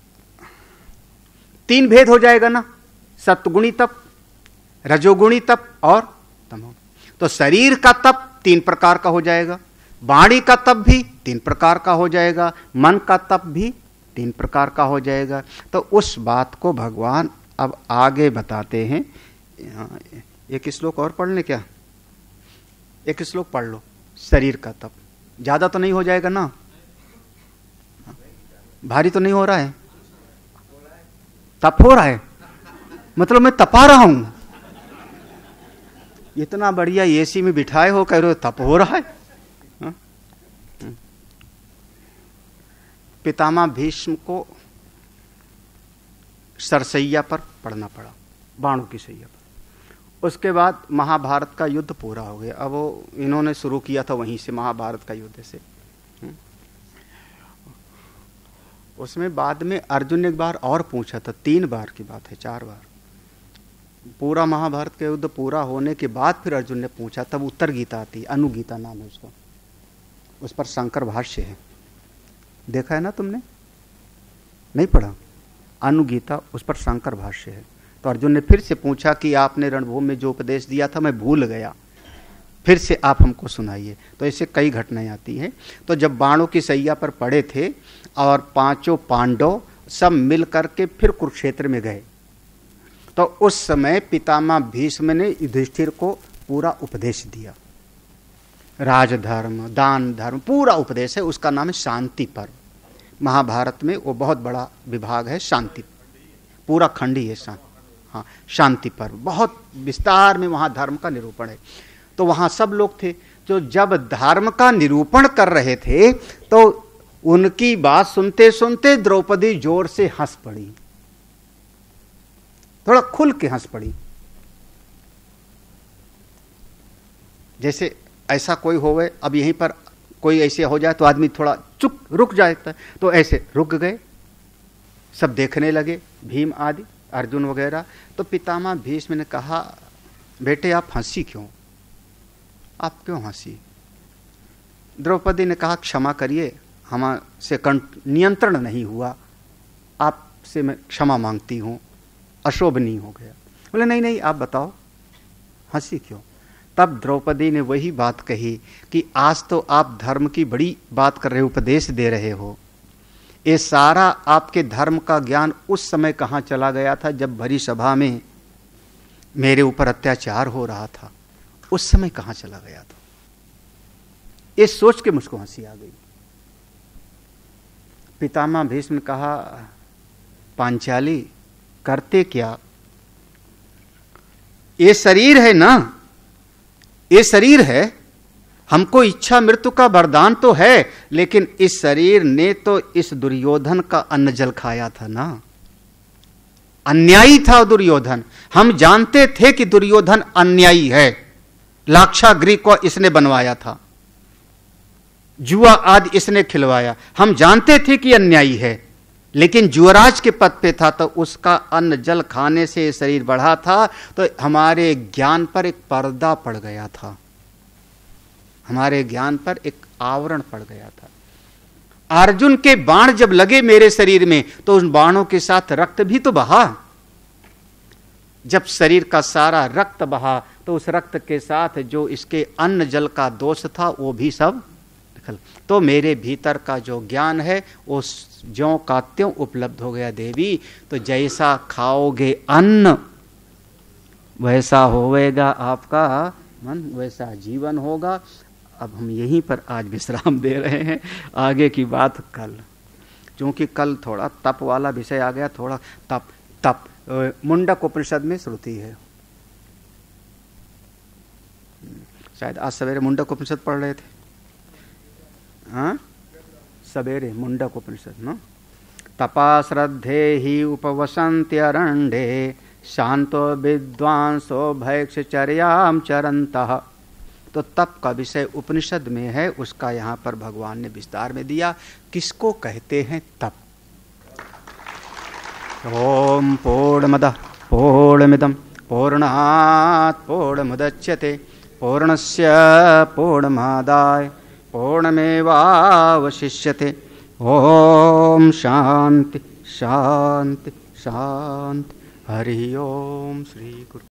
तीन भेद हो जाएगा ना, सत्गुणी तप, रजोगुणी तप और तमो। तो शरीर का तप तीन प्रकार का हो जाएगा, वाणी का तप भी तीन प्रकार का हो जाएगा, मन का तप भी तीन प्रकार का हो जाएगा। तो उस बात को भगवान अब आगे बताते हैं। एक श्लोक और पढ़ लें क्या? एक श्लोक पढ़ लो। शरीर का तप ज्यादा तो नहीं हो जाएगा ना, भारी तो नहीं हो रहा है, तप हो रहा है, मतलब मैं तपा रहा हूं। इतना बढ़िया एसी में बिठाए हो, कह रहे हो तप हो रहा है। हा? पितामह भीष्म को सरसैया पर पड़ना पड़ा, बाणों की सैया पर। उसके बाद महाभारत का युद्ध पूरा हो गया। अब वो इन्होंने शुरू किया था वहीं से, महाभारत का युद्ध से। उसमें बाद में अर्जुन ने एक बार और पूछा था, तीन बार की बात है, चार बार। पूरा महाभारत का युद्ध पूरा होने के बाद फिर अर्जुन ने पूछा, तब उत्तर गीता आती, अनुगीता नाम है उसका, उस पर शंकर भाष्य है। देखा है ना तुमने? नहीं पढ़ा? अनुगीता, उस पर शंकर भाष्य है। तो अर्जुन ने फिर से पूछा कि आपने रणभूमि में जो उपदेश दिया था मैं भूल गया, फिर से आप हमको सुनाइए। तो ऐसे कई घटनाएं आती हैं। तो जब बाणों की सैया पर पड़े थे और पांचों पांडव सब मिल करके फिर कुरुक्षेत्र में गए, तो उस समय पितामह भीष्म ने युधिष्ठिर को पूरा उपदेश दिया। राजधर्म, दान धर्म, पूरा उपदेश है। उसका नाम है शांति पर्व। महाभारत में वो बहुत बड़ा विभाग है, शांति, पूरा खंड ही है शांति। हाँ, शांति पर्व बहुत विस्तार में वहां धर्म का निरूपण है। तो वहां सब लोग थे जो जब धर्म का निरूपण कर रहे थे तो उनकी बात सुनते सुनते द्रौपदी जोर से हंस पड़ी, थोड़ा खुल के हंस पड़ी। जैसे ऐसा कोई होवे, अब यहीं पर कोई ऐसे हो जाए तो आदमी थोड़ा चुप रुक जाता है, तो ऐसे रुक गए, सब देखने लगे, भीम आदि, अर्जुन वगैरह। तो पितामह भीष्म ने कहा, बेटे आप हंसी क्यों, आप क्यों हंसी? द्रौपदी ने कहा, क्षमा करिए, हमसे नियंत्रण नहीं हुआ, आपसे मैं क्षमा मांगती हूं, अशोभनीय हो गया। बोले नहीं नहीं आप बताओ हंसी क्यों? तब द्रौपदी ने वही बात कही कि आज तो आप धर्म की बड़ी बात कर रहे हो, उपदेश दे रहे हो, ये सारा आपके धर्म का ज्ञान उस समय कहाँ चला गया था जब भरी सभा में मेरे ऊपर अत्याचार हो रहा था, उस समय कहाँ चला गया था। ये सोच के मुझको हंसी आ गई। पितामह भीष्म ने कहा, पांचाली करते क्या, ये शरीर है ना, ये शरीर है, हमको इच्छा मृत्यु का वरदान तो है, लेकिन इस शरीर ने तो इस दुर्योधन का अन्न जल खाया था ना, अन्यायी था दुर्योधन। हम जानते थे कि दुर्योधन अन्यायी है, लाक्षागृह को इसने बनवाया था, जुआ आदि इसने खिलवाया, हम जानते थे कि अन्यायी है, लेकिन जुवराज के पद पे था तो उसका अन्न जल खाने से शरीर बढ़ा था, तो हमारे ज्ञान पर एक पर्दा पड़ गया था, हमारे ज्ञान पर एक आवरण पड़ गया था। अर्जुन के बाण जब लगे मेरे शरीर में तो उन बाणों के साथ रक्त भी तो बहा। जब शरीर का सारा रक्त बहा तो उस रक्त के साथ जो इसके अन्न जल का दोष था वो भी सब निकल। तो मेरे भीतर का जो ज्ञान है वो ज्यों का त्यों उपलब्ध हो गया देवी। तो जैसा खाओगे अन्न वैसा होवेगा आपका मन, वैसा जीवन होगा। अब हम यहीं पर आज विश्राम दे रहे हैं, आगे की बात कल, क्योंकि कल थोड़ा तप वाला विषय आ गया। थोड़ा तप तप मुंडक उपनिषद में श्रुति है, शायद आज सवेरे मुंडक उपनिषद पढ़ रहे थे। हाँ, सवेरे मुंडक उपनिषद न तपा श्रद्धे ही उपवसन्त्यरण्डे शांतो विद्वांसो भैक्षचर्याम चरन्तः। तो तप का विषय उपनिषद में है, उसका यहाँ पर भगवान ने विस्तार में दिया। किसको कहते हैं तप? ओम पूर्णमदः पूर्णमिदं पूर्णात् पूर्णमुदच्यते पूर्णस्य पूर्णमादाय पूर्णमेवावशिष्यते। ओम शांति शांति शांति। हरि ओम श्री गुरु।